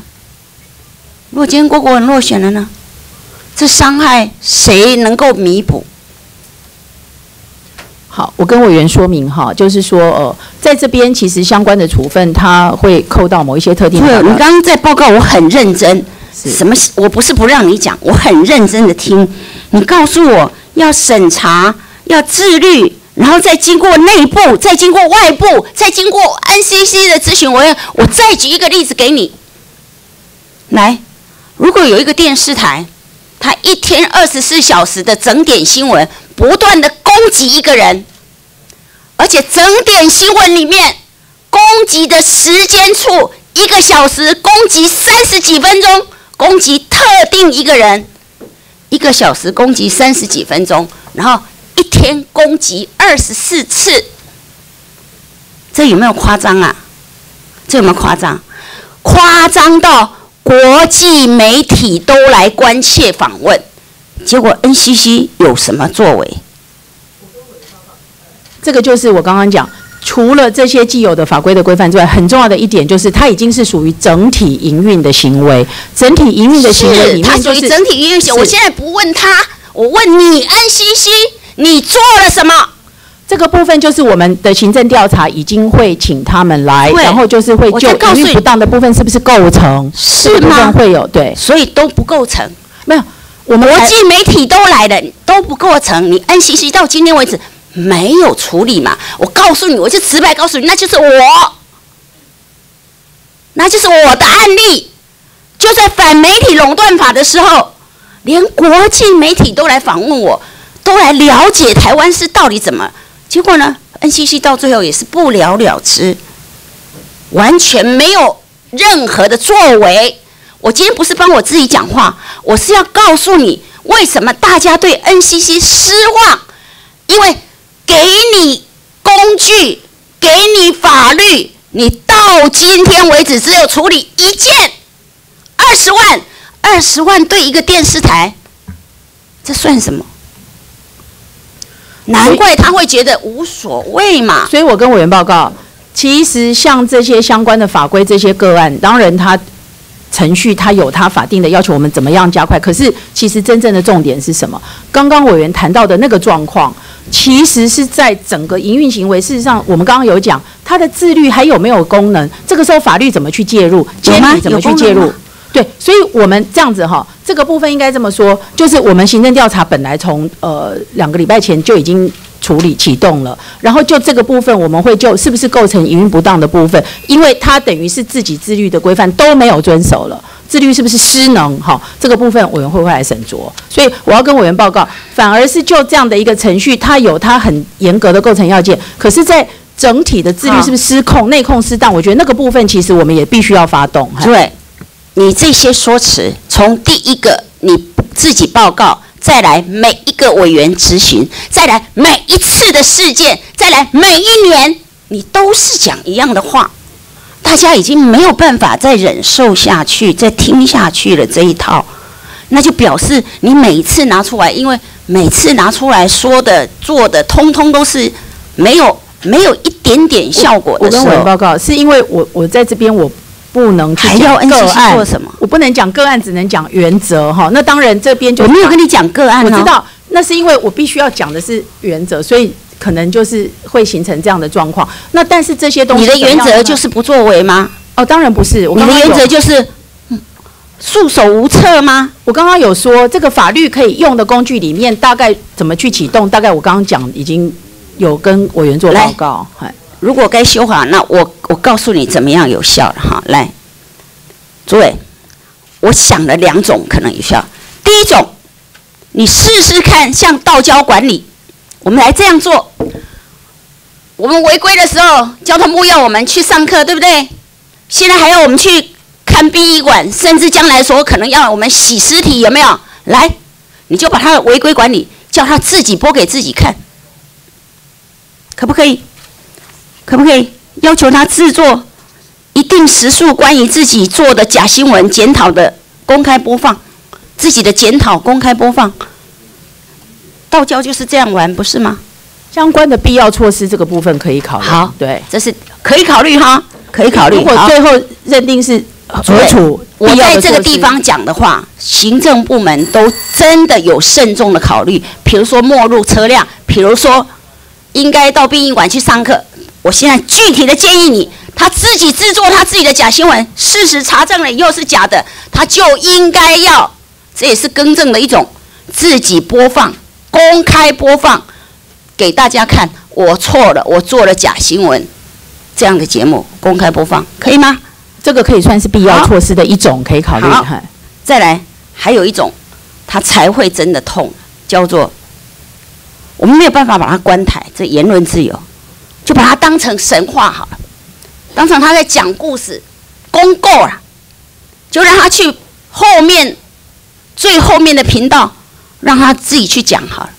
呢？这伤害谁能够弥补？ 好，我跟委员说明哈，就是说在这边其实相关的处分，它会扣到某一些特定的。 对，你刚刚在报告，我很认真。什么？我不是不让你讲，我很认真的听。你告诉我要审查，要自律，然后再经过内部，再经过外部，再经过 NCC 的咨询委员。我再举一个例子给你。来，如果有一个电视台，它一天24小时的整点新闻，不断的攻击一个人，而且整点新闻里面攻击的时间处1个小时攻击30几分钟，攻击特定一个人，1个小时攻击30几分钟，然后一天攻击24次，这有没有夸张啊？这有没有夸张？夸张到国际媒体都来关切访问，结果 NCC 有什么作为？ 这个就是我刚刚讲，除了这些既有的法规的规范之外，很重要的一点就是，它已经是属于整体营运的行为。整体营运的行为里面、就是， 它属于整体营运行为。我现在不问他，我问你 NCC， 你做了什么？ 这个部分就是我们的行政调查已经会请他们来，然后就是会就营运不当的部分是不是构成？ 是吗？ 会有对， 所以都不构成。 没有，我们国际媒体都来了，都不构成。你 NCC 到今天为止没有处理嘛？我告诉你，我就直白告诉你，那就是我的案例。就在反媒体垄断法的时候，连国际媒体都来访问我，都来了解台湾是到底怎么。结果呢 ，NCC 到最后也是不了了之，完全没有任何的作为。我今天不是帮我自己讲话，我是要告诉你，为什么大家对 NCC 失望，因为给你工具，给你法律，你到今天为止只有处理1件，20万对一个电视台，这算什么？难怪他会觉得无所谓嘛。 所以我跟委员报告，其实像这些相关的法规，这些个案，当然它程序它有它法定的要求，我们怎么样加快？可是其实真正的重点是什么？刚刚委员谈到的那个状况，其实是在整个营运行为。事实上，我们刚刚有讲它的自律还有没有功能？这个时候法律怎么去介入？监理怎么去介入？对，所以我们这样子哈，这个部分应该这么说，就是我们行政调查本来从2个礼拜前就已经处理启动了，然后就这个部分我们会就是不是构成营运不当的部分，因为它等于是自己自律的规范都没有遵守了，自律是不是失能？哈，这个部分委员会来审酌，所以我要跟委员报告，反而是就这样的一个程序，它有它很严格的构成要件，可是，在整体的自律是不是失控、内控失当？我觉得那个部分其实我们也必须要发动。 对。你这些说辞，从第一个你自己报告，再来每一个委员质询，再来每一次的事件，再来每一年，你都是讲一样的话，大家已经没有办法再忍受下去、再听下去了这一套，那就表示你每一次拿出来，因为每次拿出来说的、做的，通通都是没有一点点效果的时候。 我跟委员报告，是因为我在这边我不能去讲个案， 做什么？ 我不能讲个案，只能讲原则哈。那当然这边就我没有跟你讲个案， 我知道，那是因为我必须要讲的是原则，所以可能就是会形成这样的状况。那但是这些东西， 你的原则就是不作为吗？ 哦，当然不是。 你的原则就是束手无策吗？ 我刚刚有说，这个法律可以用的工具里面，大概怎么去启动？大概我刚刚讲已经有跟委员做报告。 如果该修法，那我告诉你怎么样有效了哈。来，诸位，我想了2种可能有效。第一种，你试试看，像道交管理，我们来这样做。我们违规的时候，交通部要我们去上课，对不对？现在还要我们去看殡仪馆，甚至将来说可能要我们洗尸体，有没有？来，你就把他的违规管理叫他自己播给自己看，可不可以？可不可以要求他制作一定时数关于自己做的假新闻检讨的公开播放，自己的检讨公开播放？道教就是这样玩，不是吗？ 相关的必要措施这个部分可以考虑。好，对， 这是可以考虑哈，可以考虑。 如果最后认定是核处， 我在这个地方讲的话，行政部门都真的有慎重的考虑，比如说没入车辆，比如说应该到殡仪馆去上课。我现在具体的建议你，他自己制作他自己的假新闻，事实查证了以后是假的，他就应该要，这也是更正的一种，自己播放、公开播放给大家看。我错了，我做了假新闻，这样的节目公开播放可以吗？ 这个可以算是必要措施的一种，可以考虑。 再来，还有一种，他才会真的痛，叫做我们没有办法把他关台，这言论自由，就把它当成神话好了，当成他在讲故事，公购了，就让他去后面最后面的频道，让他自己去讲好了。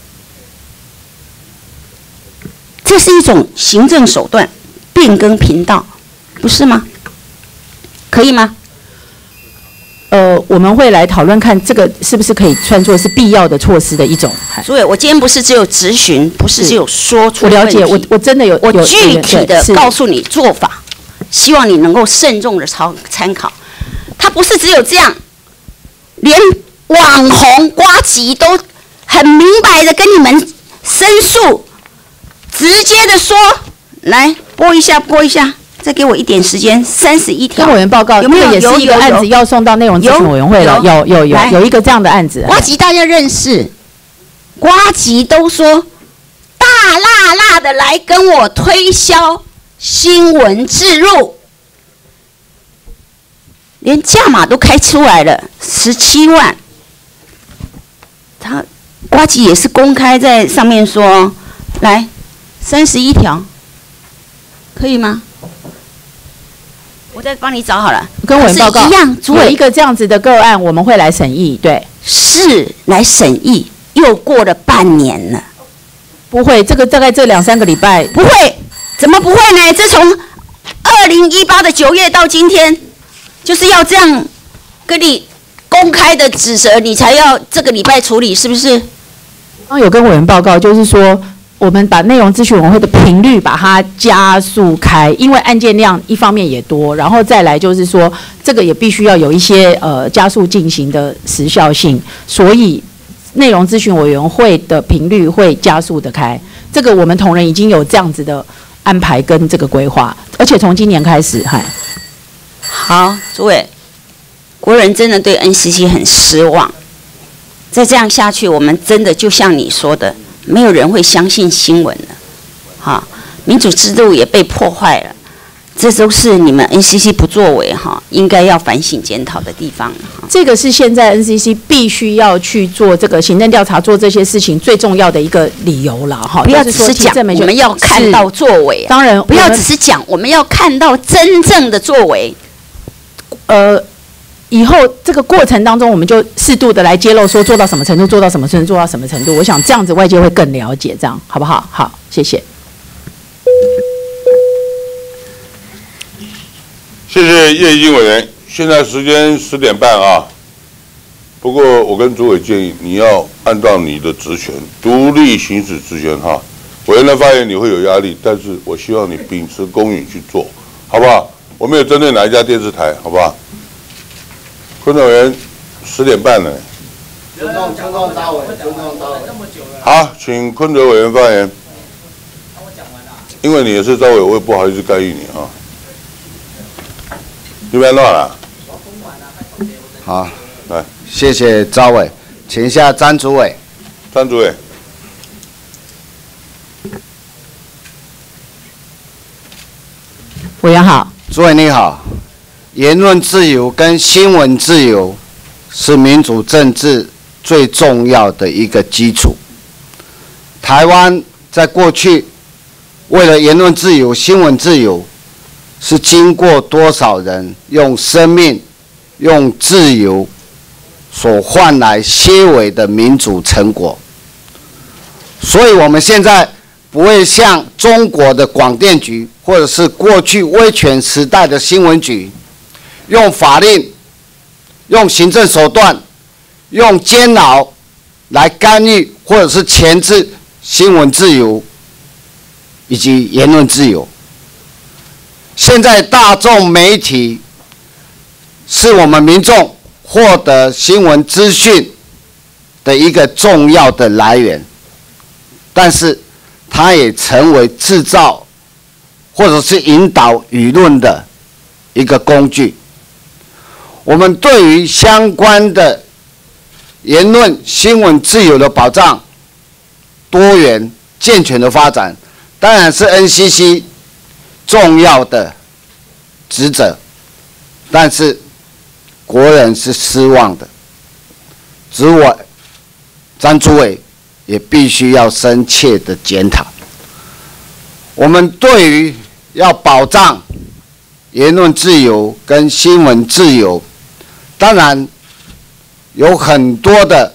这是一种行政手段，变更频道，不是吗？可以吗？ 我们会来讨论看这个是不是可以算作是必要的措施的一种。 所以我今天不是只有质询，不是只有说出我了解，我真的有， 我具体的告诉你做法，希望你能够慎重的参考。它不是只有这样，连网红呱吉都很明白的跟你们申诉，直接的说，来播一下，再给我一点时间，31条。 跟委员报告， 有没有？ 也是一个案子要送到内容咨询委员会了。有一个这样的案子。 呱吉大家认识，呱吉都说大辣辣的来跟我推销新闻置入，连价码都开出来了，17万。他呱吉也是公开在上面说，来31条，可以吗？我再帮你找好了， 跟委员报告一样， 有一个这样子的个案，我们会来审议。对， 是来审议，又过了半年了。 不会，这个大概这2-3个礼拜。 不会，怎么不会呢？这从2018的9月到今天，就是要这样跟你公开的指责，你才要这个礼拜处理，是不是？ 刚有跟委员报告，就是说，我们把内容咨询委员会的频率把它加速开，因为案件量一方面也多，然后再来就是说，这个也必须要有一些加速进行的时效性，所以内容咨询委员会的频率会加速的开。这个我们同仁已经有这样子的安排跟这个规划，而且从今年开始， 好，诸位，国人真的对 NCC 很失望。再这样下去，我们真的就像你说的，没有人会相信新闻了，哈，民主制度也被破坏了，这都是你们 NCC 不作为哈，应该要反省检讨的地方。 这个是现在 NCC 必须要去做这个行政调查、做这些事情最重要的一个理由了哈。 不要只是讲，我们要看到作为。 当然， 不要只是讲，我们要看到真正的作为。 以后这个过程当中，我们就适度的来揭露，说做到什么程度，做到什么程度，做到什么程度。我想这样子外界会更了解，这样好不好？好，谢谢。 谢谢叶怡委员。现在时间10点半啊。不过我跟主委建议，你要按照你的职权，独立行使职权哈。委员的发言你会有压力，但是我希望你秉持公允去做，好不好？我没有针对哪一家电视台，好不好？坤委员10点半了。尊重大委。好，请坤哲委员发言。因为你也是招委，我也不好意思干预你啊。你别乱了。 好，来，谢谢招委，请下张主委。 张主委。 委员好。 主委你好。言论自由跟新闻自由是民主政治最重要的一个基础。台湾在过去为了言论自由、新闻自由，是经过多少人用生命、用自由所换来些微的民主成果。所以我们现在不会像中国的广电局，或者是过去威权时代的新闻局，用法令、用行政手段、用监牢来干预或者是钳制新闻自由以及言论自由。现在大众媒体是我们民众获得新闻资讯的一个重要的来源，但是它也成为制造或者是引导舆论的一个工具。我们对于相关的言论、新闻自由的保障、多元、健全的发展，当然是 NCC 重要的职责，但是国人是失望的。张主委也必须要深切的检讨。我们对于要保障言论自由跟新闻自由，当然有很多的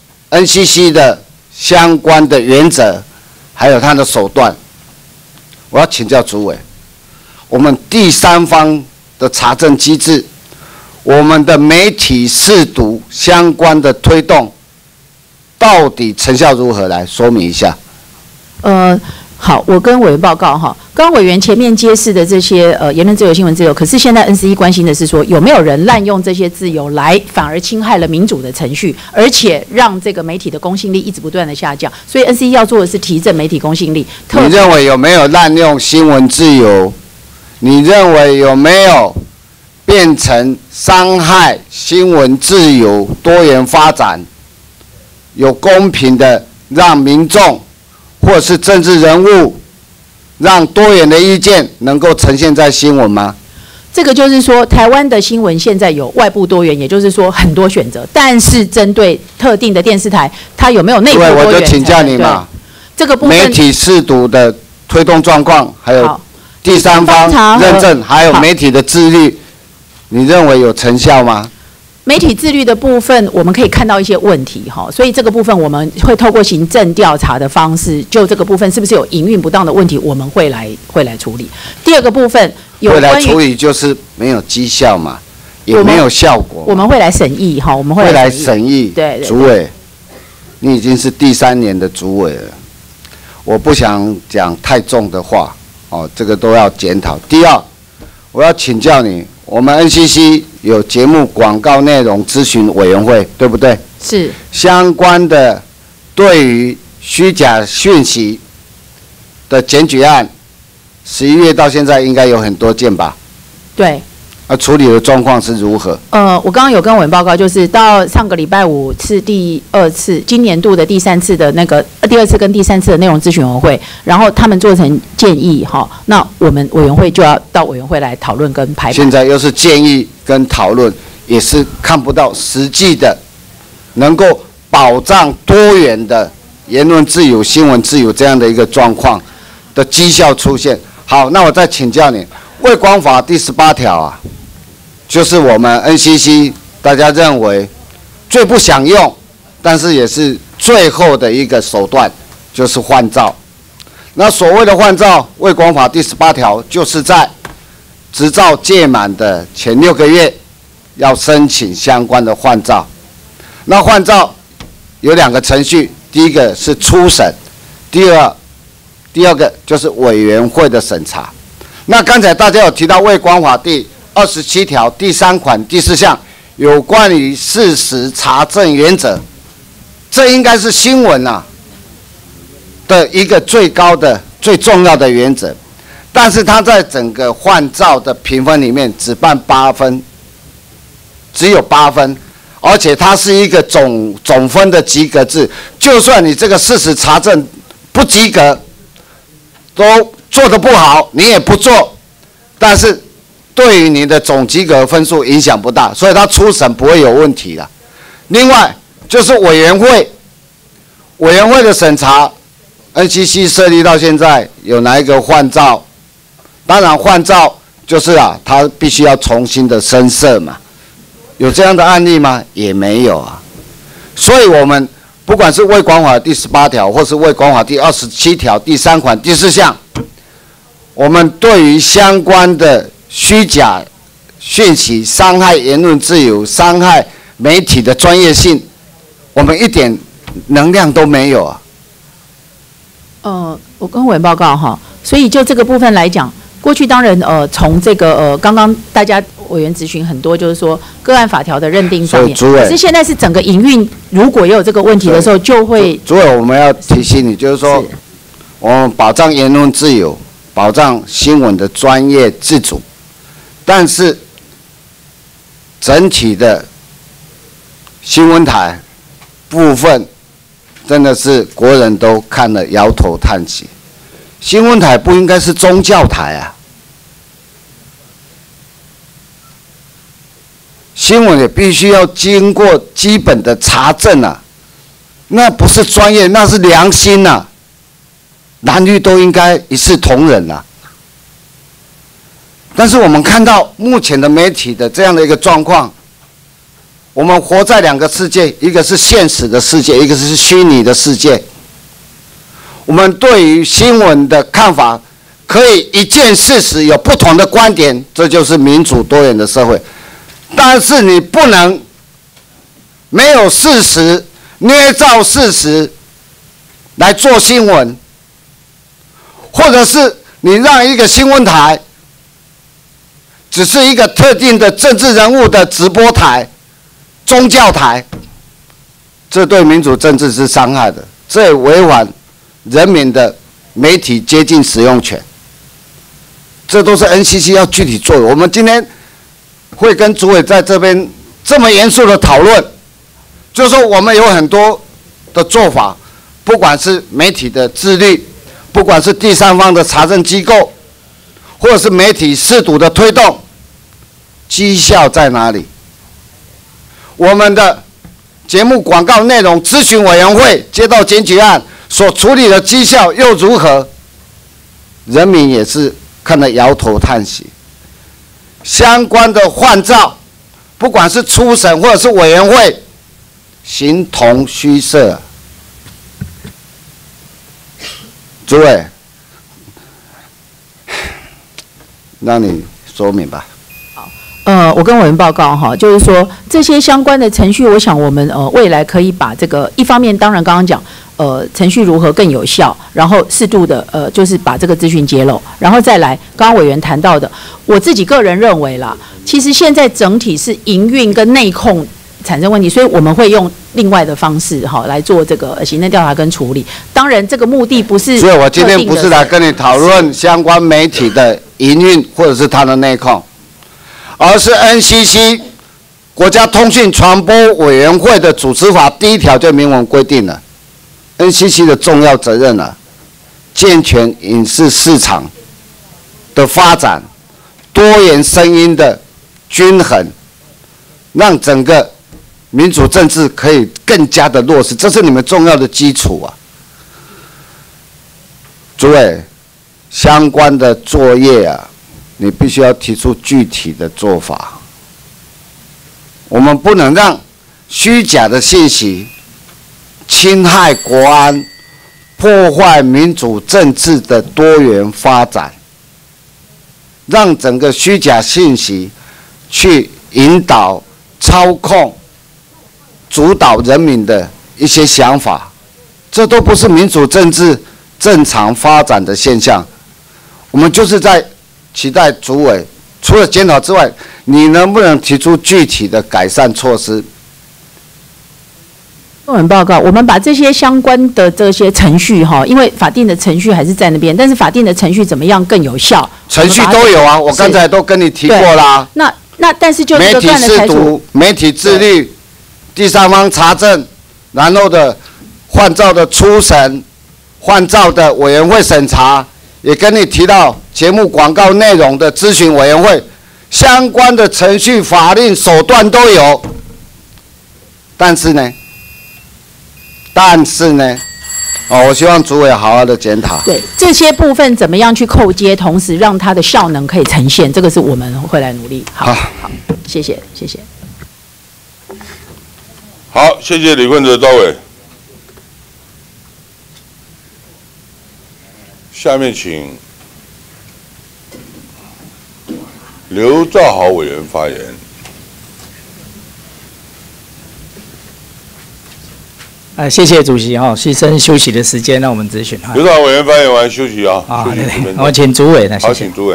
NCC 的相关的原则，还有它的手段。我要请教主委，我们第三方的查证机制，我们的媒体识读相关的推动，到底成效如何？来说明一下。 好，我跟委员报告哈。刚刚委员前面揭示的这些言论自由、新闻自由，可是现在 NCC 关心的是说，有没有人滥用这些自由来反而侵害了民主的程序，而且让这个媒体的公信力一直不断的下降。所以 NCC 要做的是提振媒体公信力。 你认为有没有滥用新闻自由？你认为有没有变成伤害新闻自由、多元发展、有公平的让民众或是政治人物，让多元的意见能够呈现在新闻吗？ 这个就是说，台湾的新闻现在有外部多元，也就是说很多选择，但是针对特定的电视台，它有没有内部多元？ 对，我就请教你嘛， 这个部分媒体识读的推动状况，还有第三方认证，还有媒体的自律，你认为有成效吗？ 媒体自律的部分，我们可以看到一些问题哈，所以这个部分我们会透过行政调查的方式，就这个部分是不是有营运不当的问题，我们会来处理。第二个部分，有关于会来处理就是没有绩效嘛，也没有效果。 我们会来审议哈，我们会来审议。 对， 主委，你已经是第3年的主委了，我不想讲太重的话哦，这个都要检讨。第二，我要请教你。我们 NCC 有节目广告内容咨询委员会，对不对？ 是。 相关的对于虚假讯息的检举案，11月到现在应该有很多件吧？ 对。 处理的状况是如何？ 我刚刚有跟委员报告，就是到上个礼拜5是第2次，今年度的第3次的那个第2次跟第3次的内容咨询委员会，然后他们做成建议哈，那我们委员会就要到委员会来讨论跟排版。 现在又是建议跟讨论，也是看不到实际的能够保障多元的言论自由、新闻自由这样的一个状况的绩效出现。好，那我再请教你，卫广法第18条啊。就是我们 NCC 大家认为最不想用，但是也是最后的一个手段，就是换照。那所谓的换照，卫广法第18条就是在执照届满的前6个月要申请相关的换照。那换照有2个程序，第一个是初审，第二个就是委员会的审查。那刚才大家有提到卫广法第27条第3款第4项有关于事实查证原则，这应该是新闻的一个最高的、最重要的原则，但是它在整个换照的评分里面只办8分，只有8分，而且它是一个总分的及格制，就算你这个事实查证不及格，都做得不好，你也不做，但是对于你的总及格分数影响不大，所以它初审不会有问题的。另外就是委员会的审查 ，NCC 设立到现在有哪一个换照？当然换照就是它必须要重新的申设嘛。有这样的案例吗？也没有啊。所以我们不管是卫广法第18条，或是卫广法第27条第3款第4项，我们对于相关的虚假讯息伤害言论自由、伤害媒体的专业性，我们一点能量都没有啊。 我跟委员报告哈，所以就这个部分来讲，过去当然从这个刚刚大家委员质询很多，就是说个案法条的认定上面，可是现在是整个营运如果也有这个问题的时候，就会。 主委，我们要提醒你，就是说我们保障言论自由，保障新闻的专业自主，但是整体的新闻台部分，真的是国人都看了摇头叹息。新闻台不应该是宗教台啊，新闻也必须要经过基本的查证啊，那不是专业，那是良心啊，蓝绿都应该一视同仁啊。但是我们看到目前的媒体的这样的一个状况，我们活在两个世界，一个是现实的世界，一个是虚拟的世界。我们对于新闻的看法，可以一件事实有不同的观点，这就是民主多元的社会。但是你不能没有事实，捏造事实来做新闻，或者是你让一个新闻台只是一个特定的政治人物的直播台、宗教台，这对民主政治是伤害的，这也违反人民的媒体接近使用权。这都是 NCC 要具体做的。我们今天会跟主委在这边这么严肃的讨论，就是说我们有很多的做法，不管是媒体的自律，不管是第三方的查证机构，或者是媒体适度的推动，绩效在哪里？我们的节目广告内容咨询委员会接到检举案所处理的绩效又如何？人民也是看得摇头叹息。相关的换照，不管是初审或者是委员会，形同虚设。诸位，让你说明吧。 我跟委员报告哈，就是说这些相关的程序，我想我们未来可以把这个一方面，当然刚刚讲程序如何更有效，然后适度的就是把这个资讯揭露，然后再来刚刚委员谈到的，我自己个人认为啦，其实现在整体是营运跟内控产生问题，所以我们会用另外的方式哈来做这个行政调查跟处理。当然这个目的不是， 所以我今天不是来跟你讨论相关媒体的营运或者是它的内控，而是 NCC 国家通讯传播委员会的组织法第1条就明文规定了 NCC 的重要责任了，健全影视市场的发展，多元声音的均衡，让整个民主政治可以更加的落实，这是你们重要的基础啊！诸位，相关的作业啊，你必须要提出具体的做法。我们不能让虚假的信息侵害国安，破坏民主政治的多元发展，让整个虚假信息去引导、操控、主导人民的一些想法，这都不是民主政治正常发展的现象。我们就是在期待主委除了检讨之外，你能不能提出具体的改善措施？ 论文报告，我们把这些相关的这些程序哈，因为法定的程序还是在那边，但是法定的程序怎么样更有效？ 程序都有啊，我刚才都跟你提过啦。 那但是就这个媒体适读、媒体自律、第三方查证，然后的换照的初审、换照的委员会审查，也跟你提到节目广告内容的咨询委员会，相关的程序、法令手段都有。但是呢，我希望主委好好的检讨。 对这些部分怎么样去扣接，同时让它的效能可以呈现，这个是我们会来努力。好，谢谢。 好，谢谢李坤哲赵委。下面请刘兆豪委员发言。 谢谢主席哈，牺牲休息的时间让我们咨询哈。 刘兆豪委员发言完休息啊。休息对，我请主委来。 好，请主委。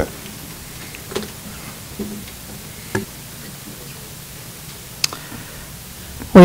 委员好。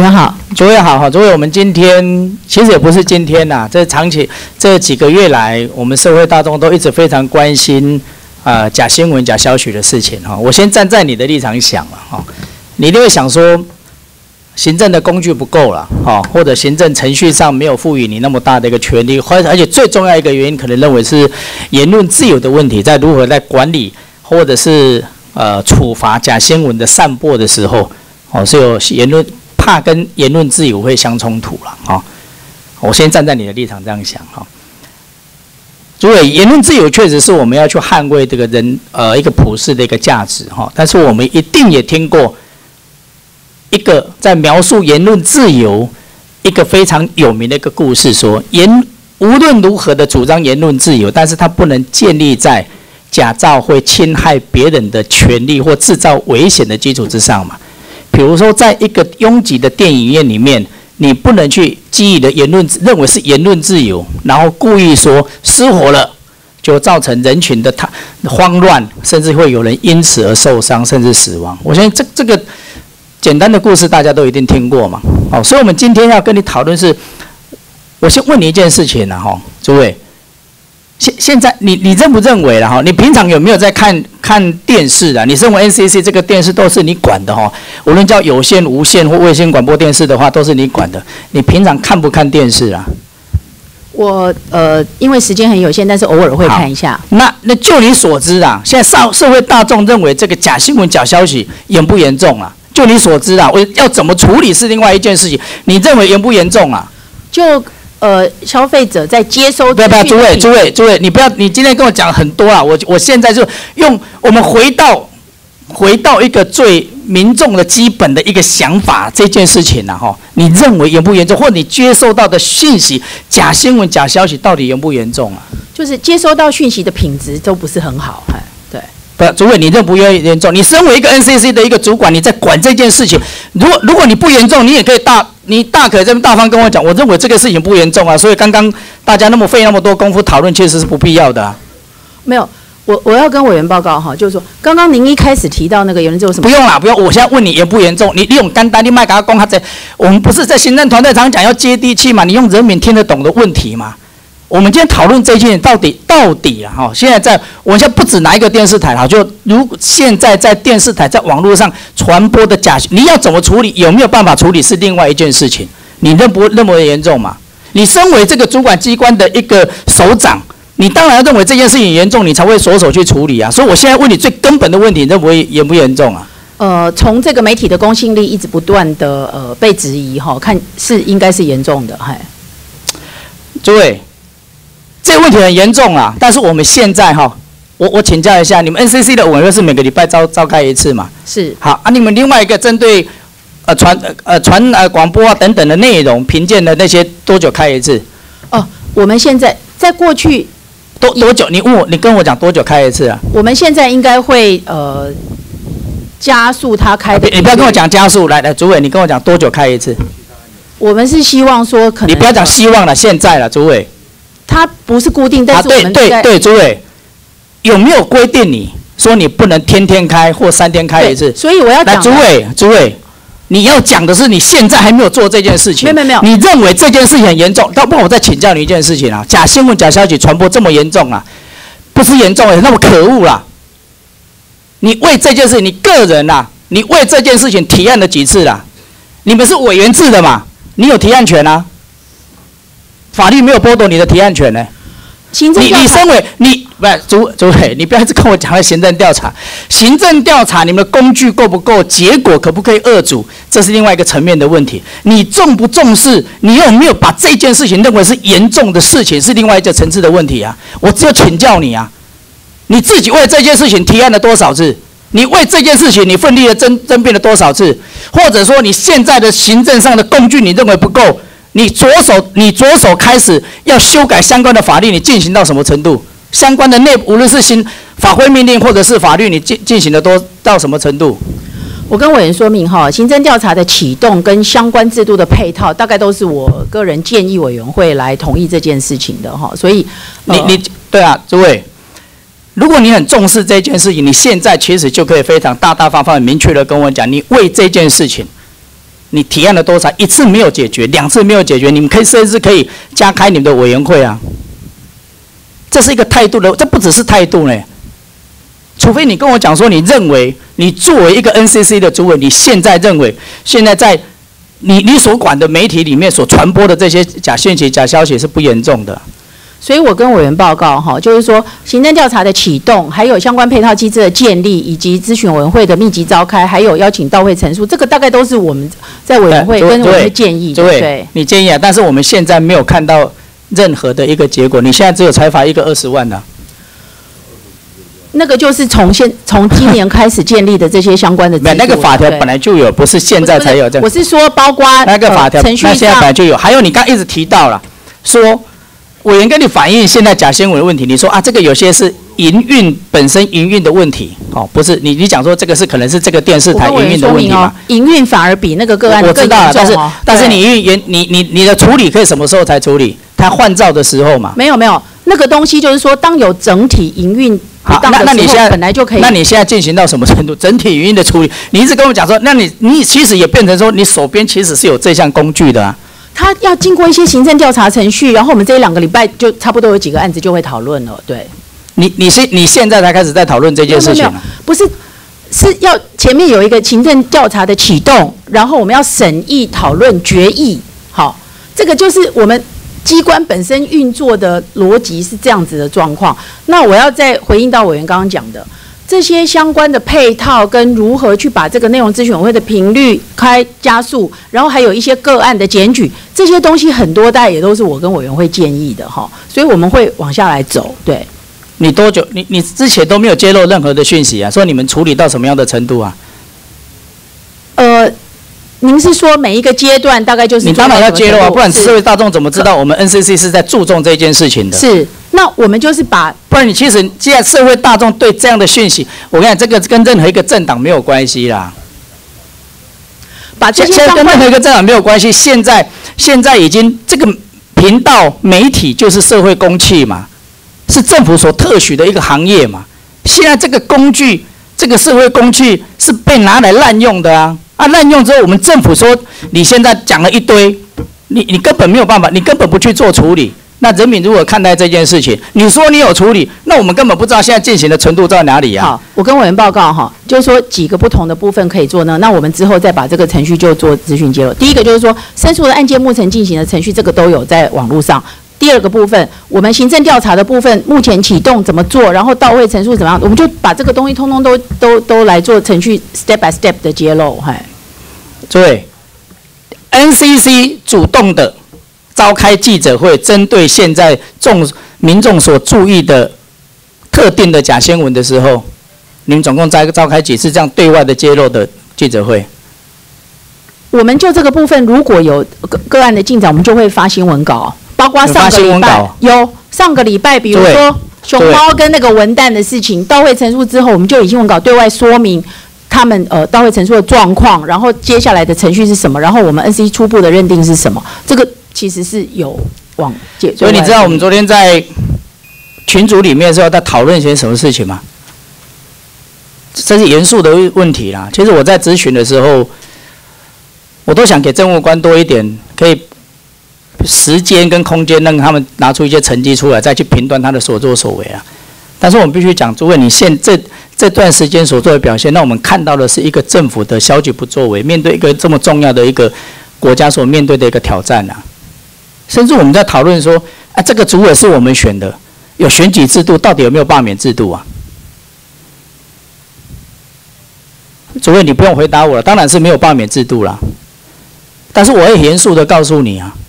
诸位好，诸位，我们今天其实也不是今天呐，这几个月来，我们社会大众都一直非常关心假新闻、假消息的事情哈。我先站在你的立场想了哈，你一定会想说，行政的工具不够了哈，或者行政程序上没有赋予你那么大的一个权利，而且最重要一个原因，可能认为是言论自由的问题，在如何在管理或者是处罚假新闻的散播的时候，是有言论。怕跟言论自由会相冲突了哈，我先站在你的立场这样想哈。诸位，言论自由确实是我们要去捍卫这个人一个普世的一个价值哈，但是我们一定也听过一个在描述言论自由一个非常有名的一个故事，说无论如何的主张言论自由，但是它不能建立在假造会侵害别人的权利或制造危险的基础之上嘛。比如说，在一个拥挤的电影院里面，你不能去基于的认为是言论自由，然后故意说失火了，就造成人群的慌乱，甚至会有人因此而受伤，甚至死亡。我相信这个简单的故事大家都一定听过嘛。所以我们今天要跟你讨论是，我先问你一件事情啦哈，诸位，现在你认不认为啦哈？你平常有没有在看电视啊？你身为 NCC 这个电视都是你管的哈，无论叫有线、无线或卫星广播电视的话，都是你管的。你平常看不看电视啊？ 我因为时间很有限，但是偶尔会看一下。 那就你所知啊，现在社会大众认为这个假新闻、假消息严不严重啊？就你所知啊，我要怎么处理是另外一件事情。你认为严不严重啊？ 就消费者在接收不，诸位，你今天跟我讲很多啊，我现在就用我们回到一个最民众的基本的一个想法这件事情啊哈，你认为严不严重，或者你接收到的讯息假新闻、假消息到底严不严重啊？ 就是接收到讯息的品质都不是很好，对。 不，诸位，你认不严重？你身为一个 NCC 的一个主管，你在管这件事情，如果你不严重，你也可以大可这么大方跟我讲，我认为这个事情不严重啊，所以刚刚大家费那么多功夫讨论，确实是不必要的啊。 没有，我要跟委员报告哈，就是说，刚刚您一开始提到那个言论自由什么？ 不用啦，不用，我现在问你严不严重？你用简单，你卖给他讲他在，我们不是在行政团队常讲要接地气嘛？你用人民听得懂的问题嘛？我们今天讨论这件到底啊哈，现在我现在不止哪一个电视台哈，就现在在电视台在网络上传播的假，你要怎么处理，有没有办法处理是另外一件事情。你认不认严重嘛？你身为这个主管机关的一个首长，你当然认为这件事情严重，你才会着手去处理啊。所以我现在问你最根本的问题，认为严不严重啊？ 从这个媒体的公信力一直不断的被质疑哈，看是应该是严重的，嗨。 诸位。这个问题很严重啊，但是我们现在哈，我请教一下，你们 NCC 的委员是每个礼拜召开一次嘛？ 是。好啊，你们另外一个针对广播啊等等的内容评鉴的那些多久开一次？ 我们现在在过去多久？你跟我讲多久开一次啊？ 我们现在应该会加速它开的。 你不要跟我讲加速，来，主委，你跟我讲多久开一次？ 我们是希望说可能。 你不要讲希望了，现在了，主委。 它不是固定，但是我们对，诸位，有没有规定你说你不能天天开或3天开一次？ 所以我要讲。 诸位，你要讲的是你现在还没有做这件事情。 没有。 你认为这件事情很严重，要不然我再请教你一件事情啊，假新闻、假消息传播这么严重啊，不是严重那么可恶啦。你为这件事，你个人啊，你为这件事情提案了几次啦？你们是委员制的嘛，你有提案权啊。法律没有剥夺你的提案权呢。你身为主委，你不要一直跟我讲行政调查。行政调查你们的工具够不够？结果可不可以遏阻？这是另外一个层面的问题。你重不重视？你有没有把这件事情认为是严重的事情？是另外一个层次的问题啊。我只有请教你啊，你自己为这件事情提案了多少次？你为这件事情你奋力的争辩了多少次？或者说你现在的行政上的工具你认为不够？你着手开始要修改相关的法律，你进行到什么程度？相关的无论是法规命令或者是法律，你进行的到什么程度？ 我跟委员说明哈，行政调查的启动跟相关制度的配套，大概都是我个人建议委员会来同意这件事情的哈。所以对啊，诸位，如果你很重视这件事情，你现在其实就可以非常大大方方、很明确的跟我讲，你为这件事情你提案了多少？1次没有解决，2次没有解决，你们可以甚至可以加开你们的委员会啊。这是一个态度的，这不只是态度呢。除非你跟我讲说，你认为你作为一个 NCC 的主委，你现在认为现在在你所管的媒体里面所传播的这些假讯息、假消息是不严重的。 所以我跟委员报告哈，就是说行政调查的启动，还有相关配套机制的建立，以及咨询委员会的密集召开，还有邀请到会陈述，这个大概都是我们在委员会跟委员会建议的。对， 你建议啊，但是我们现在没有看到任何的一个结果。你现在只有裁罚一个20万呢。 那个就是从今年开始建立的这些相关的制度。 那个法条本来就有，不是现在才有这。 我是说，包括那个法条， 程序那现在本来就有。还有你刚一直提到了，说委员跟你反映现在假新闻的问题，你说啊，这个有些是本身营运的问题，哦，不是你讲说这个是可能是这个电视台营运的问题嘛？ 营运反而比那个个案更严重。 我知道了，但是你的处理可以什么时候才处理？他换照的时候嘛？ 没有，那个东西就是说，当有整体营运不当的时候， 那你现在本来就可以。 那你现在进行到什么程度？整体营运的处理，你一直跟我讲说，那你其实也变成说，你手边其实是有这项工具的啊。 他要经过一些行政调查程序，然后我们这1-2个礼拜就差不多有几个案子就会讨论了。对， 你现在才开始在讨论这件事情啊？ 不是，是要前面有一个行政调查的启动，然后我们要审议、讨论、决议。好，这个就是我们机关本身运作的逻辑是这样子的状况。那我要再回应到委员刚刚讲的。这些相关的配套跟如何去把这个内容咨询委员会的频率加速，然后还有一些个案的检举，这些东西很多大概也都是我跟委员会建议的哈，所以我们会往下来走。对， 你多久？你之前都没有揭露任何的讯息啊？说你们处理到什么样的程度啊？ 您是说每一个阶段大概就是你当然要揭露啊，不然社会大众怎么知道我们 NCC 是在注重这件事情的？ 是，那我们就是不然你其实既然社会大众对这样的讯息，我跟你讲，这个跟任何一个政党没有关系啦。 把这些跟任何一个政党没有关系，现在已经这个频道媒体就是社会公器嘛，是政府所特许的一个行业嘛。现在这个工具，这个社会工具是被拿来滥用的啊。滥用之后，我们政府说你现在讲了一堆，你根本没有办法，你根本不去做处理。那人民如何看待这件事情？你说你有处理，那我们根本不知道现在进行的程度在哪里啊？ 好，我跟委员报告哈，就是说几个不同的部分可以做呢。那我们之后再把这个程序就做资讯揭露。第一个就是说，申诉的案件目前进行的程序，这个都有在网络上。第二个部分，我们行政调查的部分，目前启动怎么做，然后到位陈述怎么样，我们就把这个东西通通都来做程序 step by step 的揭露。 对 ，NCC 主动的召开记者会，针对现在民众所注意的特定的假新闻的时候，你们总共召开几次这样对外的揭露的记者会？ 我们就这个部分，如果有个案的进展，我们就会发新闻稿，包括上个礼拜比如说熊猫跟那个文旦的事情，到会陈述之后，我们就以新闻稿对外说明。他们到会陈述的状况，然后接下来的程序是什么，然后我们 NCC 初步的认定是什么，这个其实是有往解。 所以你知道我们昨天在群组里面的时候在讨论些什么事情吗？这是严肃的问题啦。其实我在咨询的时候，我都想给政务官多一点可以时间跟空间，让他们拿出一些成绩出来，再去评断他的所作所为啊。但是我们必须讲，诸位，你这段时间所做的表现，让我们看到的是一个政府的消极不作为，面对一个这么重要的一个国家所面对的一个挑战啊。甚至我们在讨论说，这个主委是我们选的，有选举制度，到底有没有罢免制度啊？主委，你不用回答我了，当然是没有罢免制度啦。但是我会严肃的告诉你啊，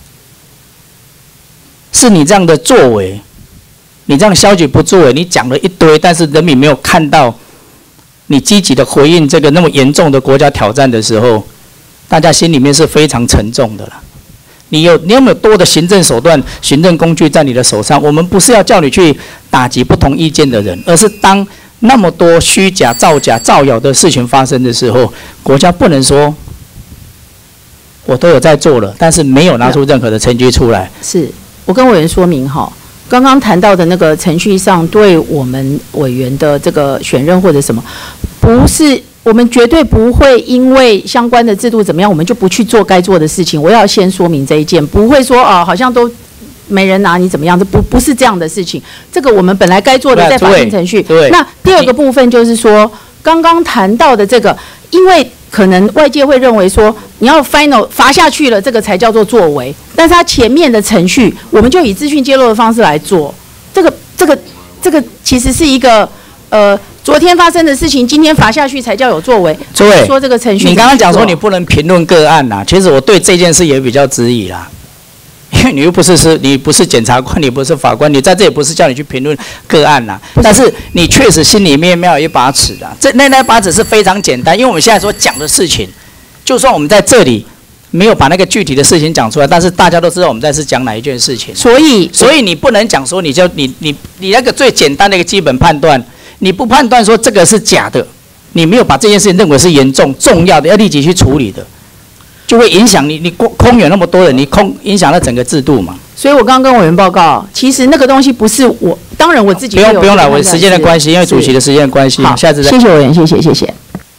是你这样的作为。你这样消极不作为，你讲了一堆，但是人民没有看到你积极的回应这个那么严重的国家挑战的时候，大家心里面是非常沉重的了。你有没有多的行政手段、行政工具在你的手上？我们不是要叫你去打击不同意见的人，而是当那么多虚假、造假、造谣的事情发生的时候，国家不能说我都有在做了，但是没有拿出任何的成绩出来。 是我跟委员说明哈。刚刚谈到的那个程序上，对我们委员的这个选任或者什么，不不是，我们绝对不会因为相关的制度怎么样，我们就不去做该做的事情。我要先说明这一件，不会说好像都没人拿你怎么样，这不是这样的事情。这个我们本来该做的在法定程序。 对。 那第二个部分就是说，刚刚谈到的这个，因为可能外界会认为说，你要 final 罚下去了，这个才叫做作为。但是它前面的程序，我们就以资讯揭露的方式来做。这个其实是一个昨天发生的事情，今天罚下去才叫有作为。 诸位， 说这个程序， 你刚刚讲说你不能评论个案呐，其实我对这件事也比较质疑啦。因为你又不是检察官，你不是法官，你在这也不是叫你去评论个案呐。但是你确实心里面要有一把尺的，那把尺是非常简单，因为我们现在所讲的事情，就算我们在这里没有把那个具体的事情讲出来，但是大家都知道我们在是讲哪一件事情。所以你不能讲说你那个最简单的一个基本判断，你不判断说这个是假的，你没有把这件事情认为是严重重要的，要立即去处理的。就会影响你空有那么多人，影响了整个制度嘛。 所以我刚刚跟委员报告，其实那个东西不是我，当然我自己不用了，我时间的关系，因为主席的时间的关系， 好， 下次再。 谢谢委员，谢谢。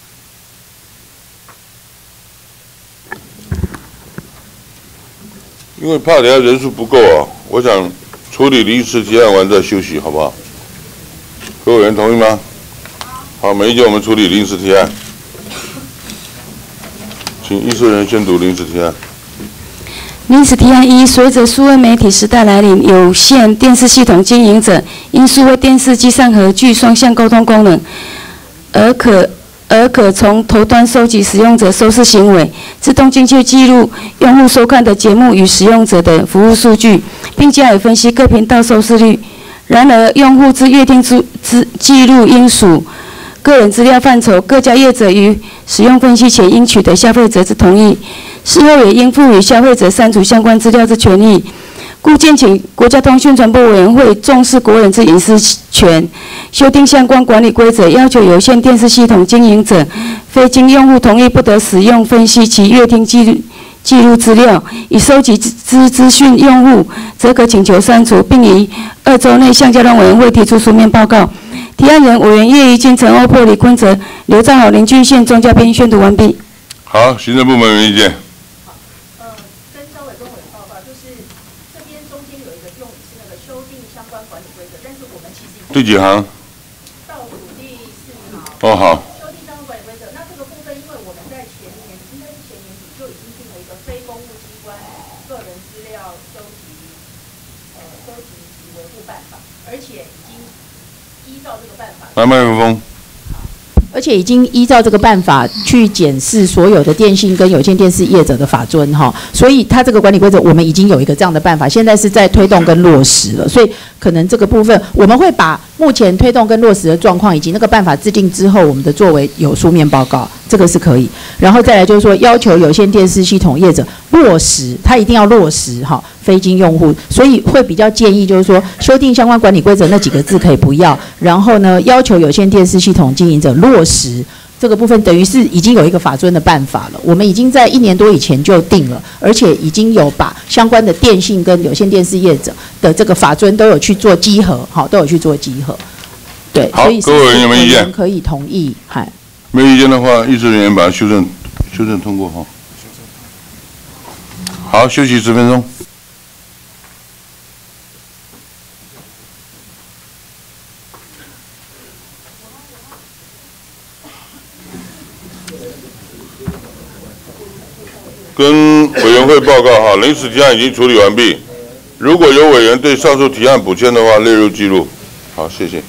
因为怕等下人数不够啊，我想处理临时提案完再休息，好不好？各位委员同意吗？好，每一节我们处理临时提案。请议事人先读临时提案。 临时提案一：随着数位媒体时代来临，有线电视系统经营者因数位电视机上合具双向沟通功能，而可从头端收集使用者收视行为，自动精确记录用户收看的节目与使用者的服务数据，并加以分析各频道收视率。然而，用户之阅听记录应属个人资料范畴，各家业者于使用分析前应取得消费者之同意，事后也应赋予消费者删除相关资料之权利。故建请国家通讯传播委员会重视国人之隐私权，修订相关管理规则，要求有线电视系统经营者非经用户同意不得使用分析其阅听记录资料，已收集之资讯用户，则可请求删除，并于2周内向交通委员会提出书面报告。提案人委员叶宜津、陈欧珀、李坤哲、刘兆豪、林俊宪、钟嘉宾宣读完毕。 好，行政部门有意见。 跟稍微跟委员报告，就是这边中间有一个用语是那个修订相关管理规则，但是我们其实第几行？ 倒数第4行。 哦，好。 修订相关管理规则，那这个部分，因为我们在前年应该是前年底就已经定了一个非公务机关个人资料收集及维护办法，而且已经依照这个办法。 来麦克风。 而且已经依照这个办法去检视所有的电信跟有线电视业者的法遵哈，所以它这个管理规则我们已经有一个这样的办法，现在是在推动跟落实了，所以可能这个部分我们会把目前推动跟落实的状况以及那个办法制定之后我们的作为有书面报告，这个是可以。然后再来就是说要求有线电视系统业者落实，它一定要落实哈非经用户，所以会比较建议就是说修订相关管理规则那几个字可以不要，然后呢要求有线电视系统经营者落实这个部分，等于是已经有一个法遵的办法了，我们已经在1年多以前就定了，而且已经有把相关的电信跟有线电视业者的这个法遵都有去做稽核，好，都有去做稽核。对， 好， 所以各位有没有意见？ 可以同意，嗨。 没有意见的话，议事人员把它修正通过哈。好，休息10分钟。跟委员会报告哈，临时提案已经处理完毕。如果有委员对上述提案补签的话，列入记录。好，谢谢。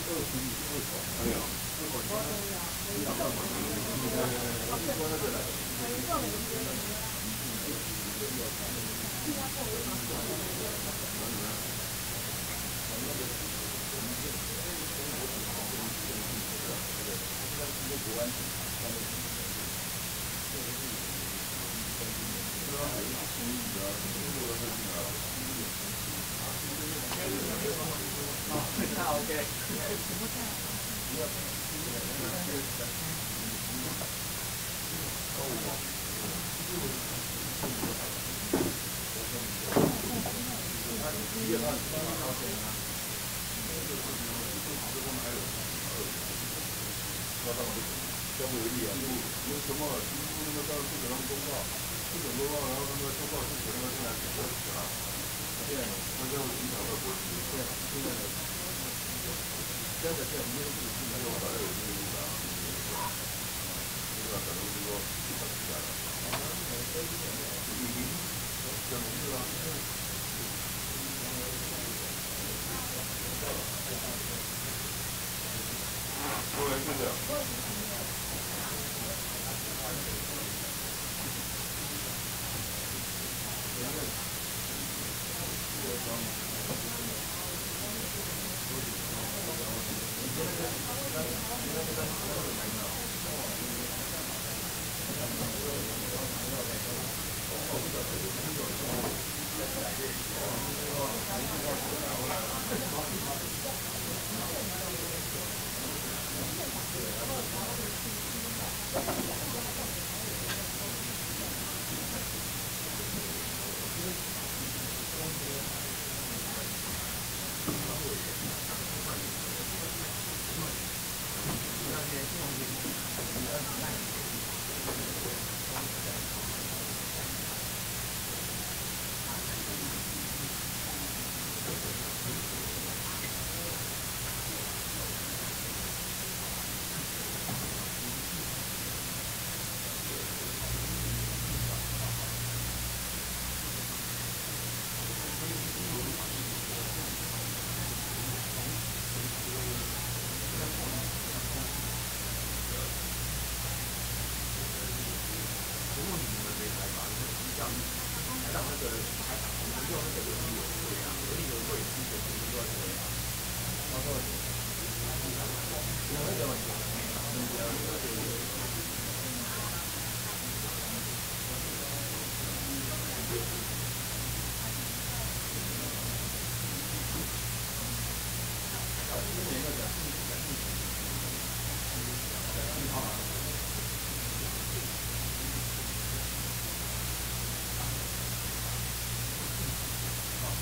好，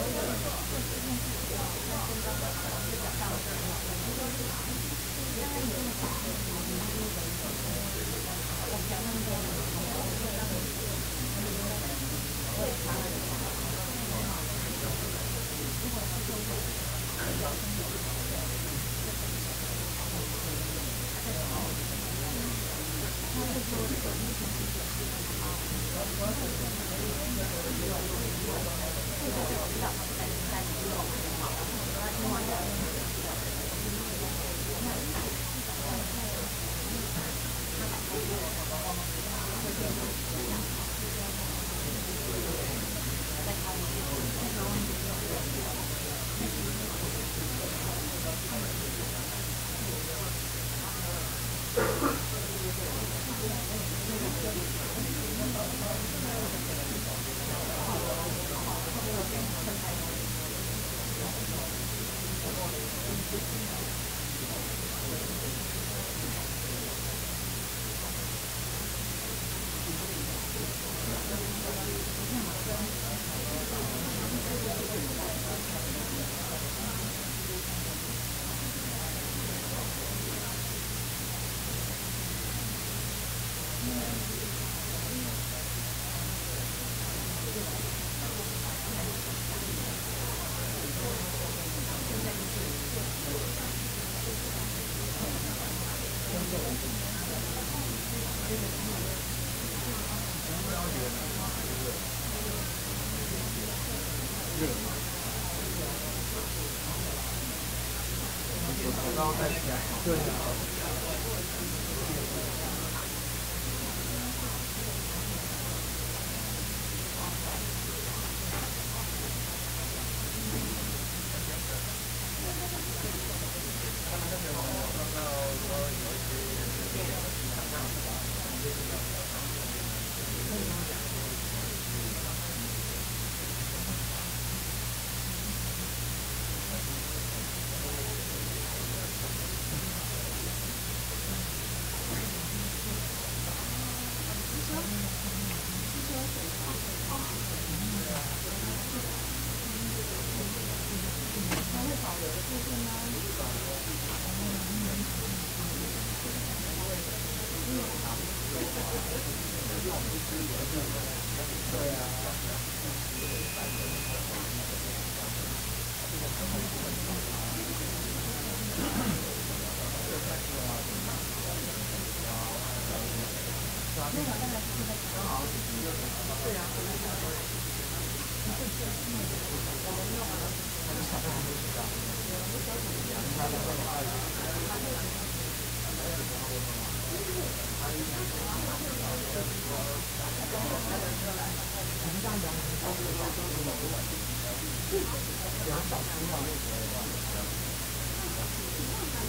2小时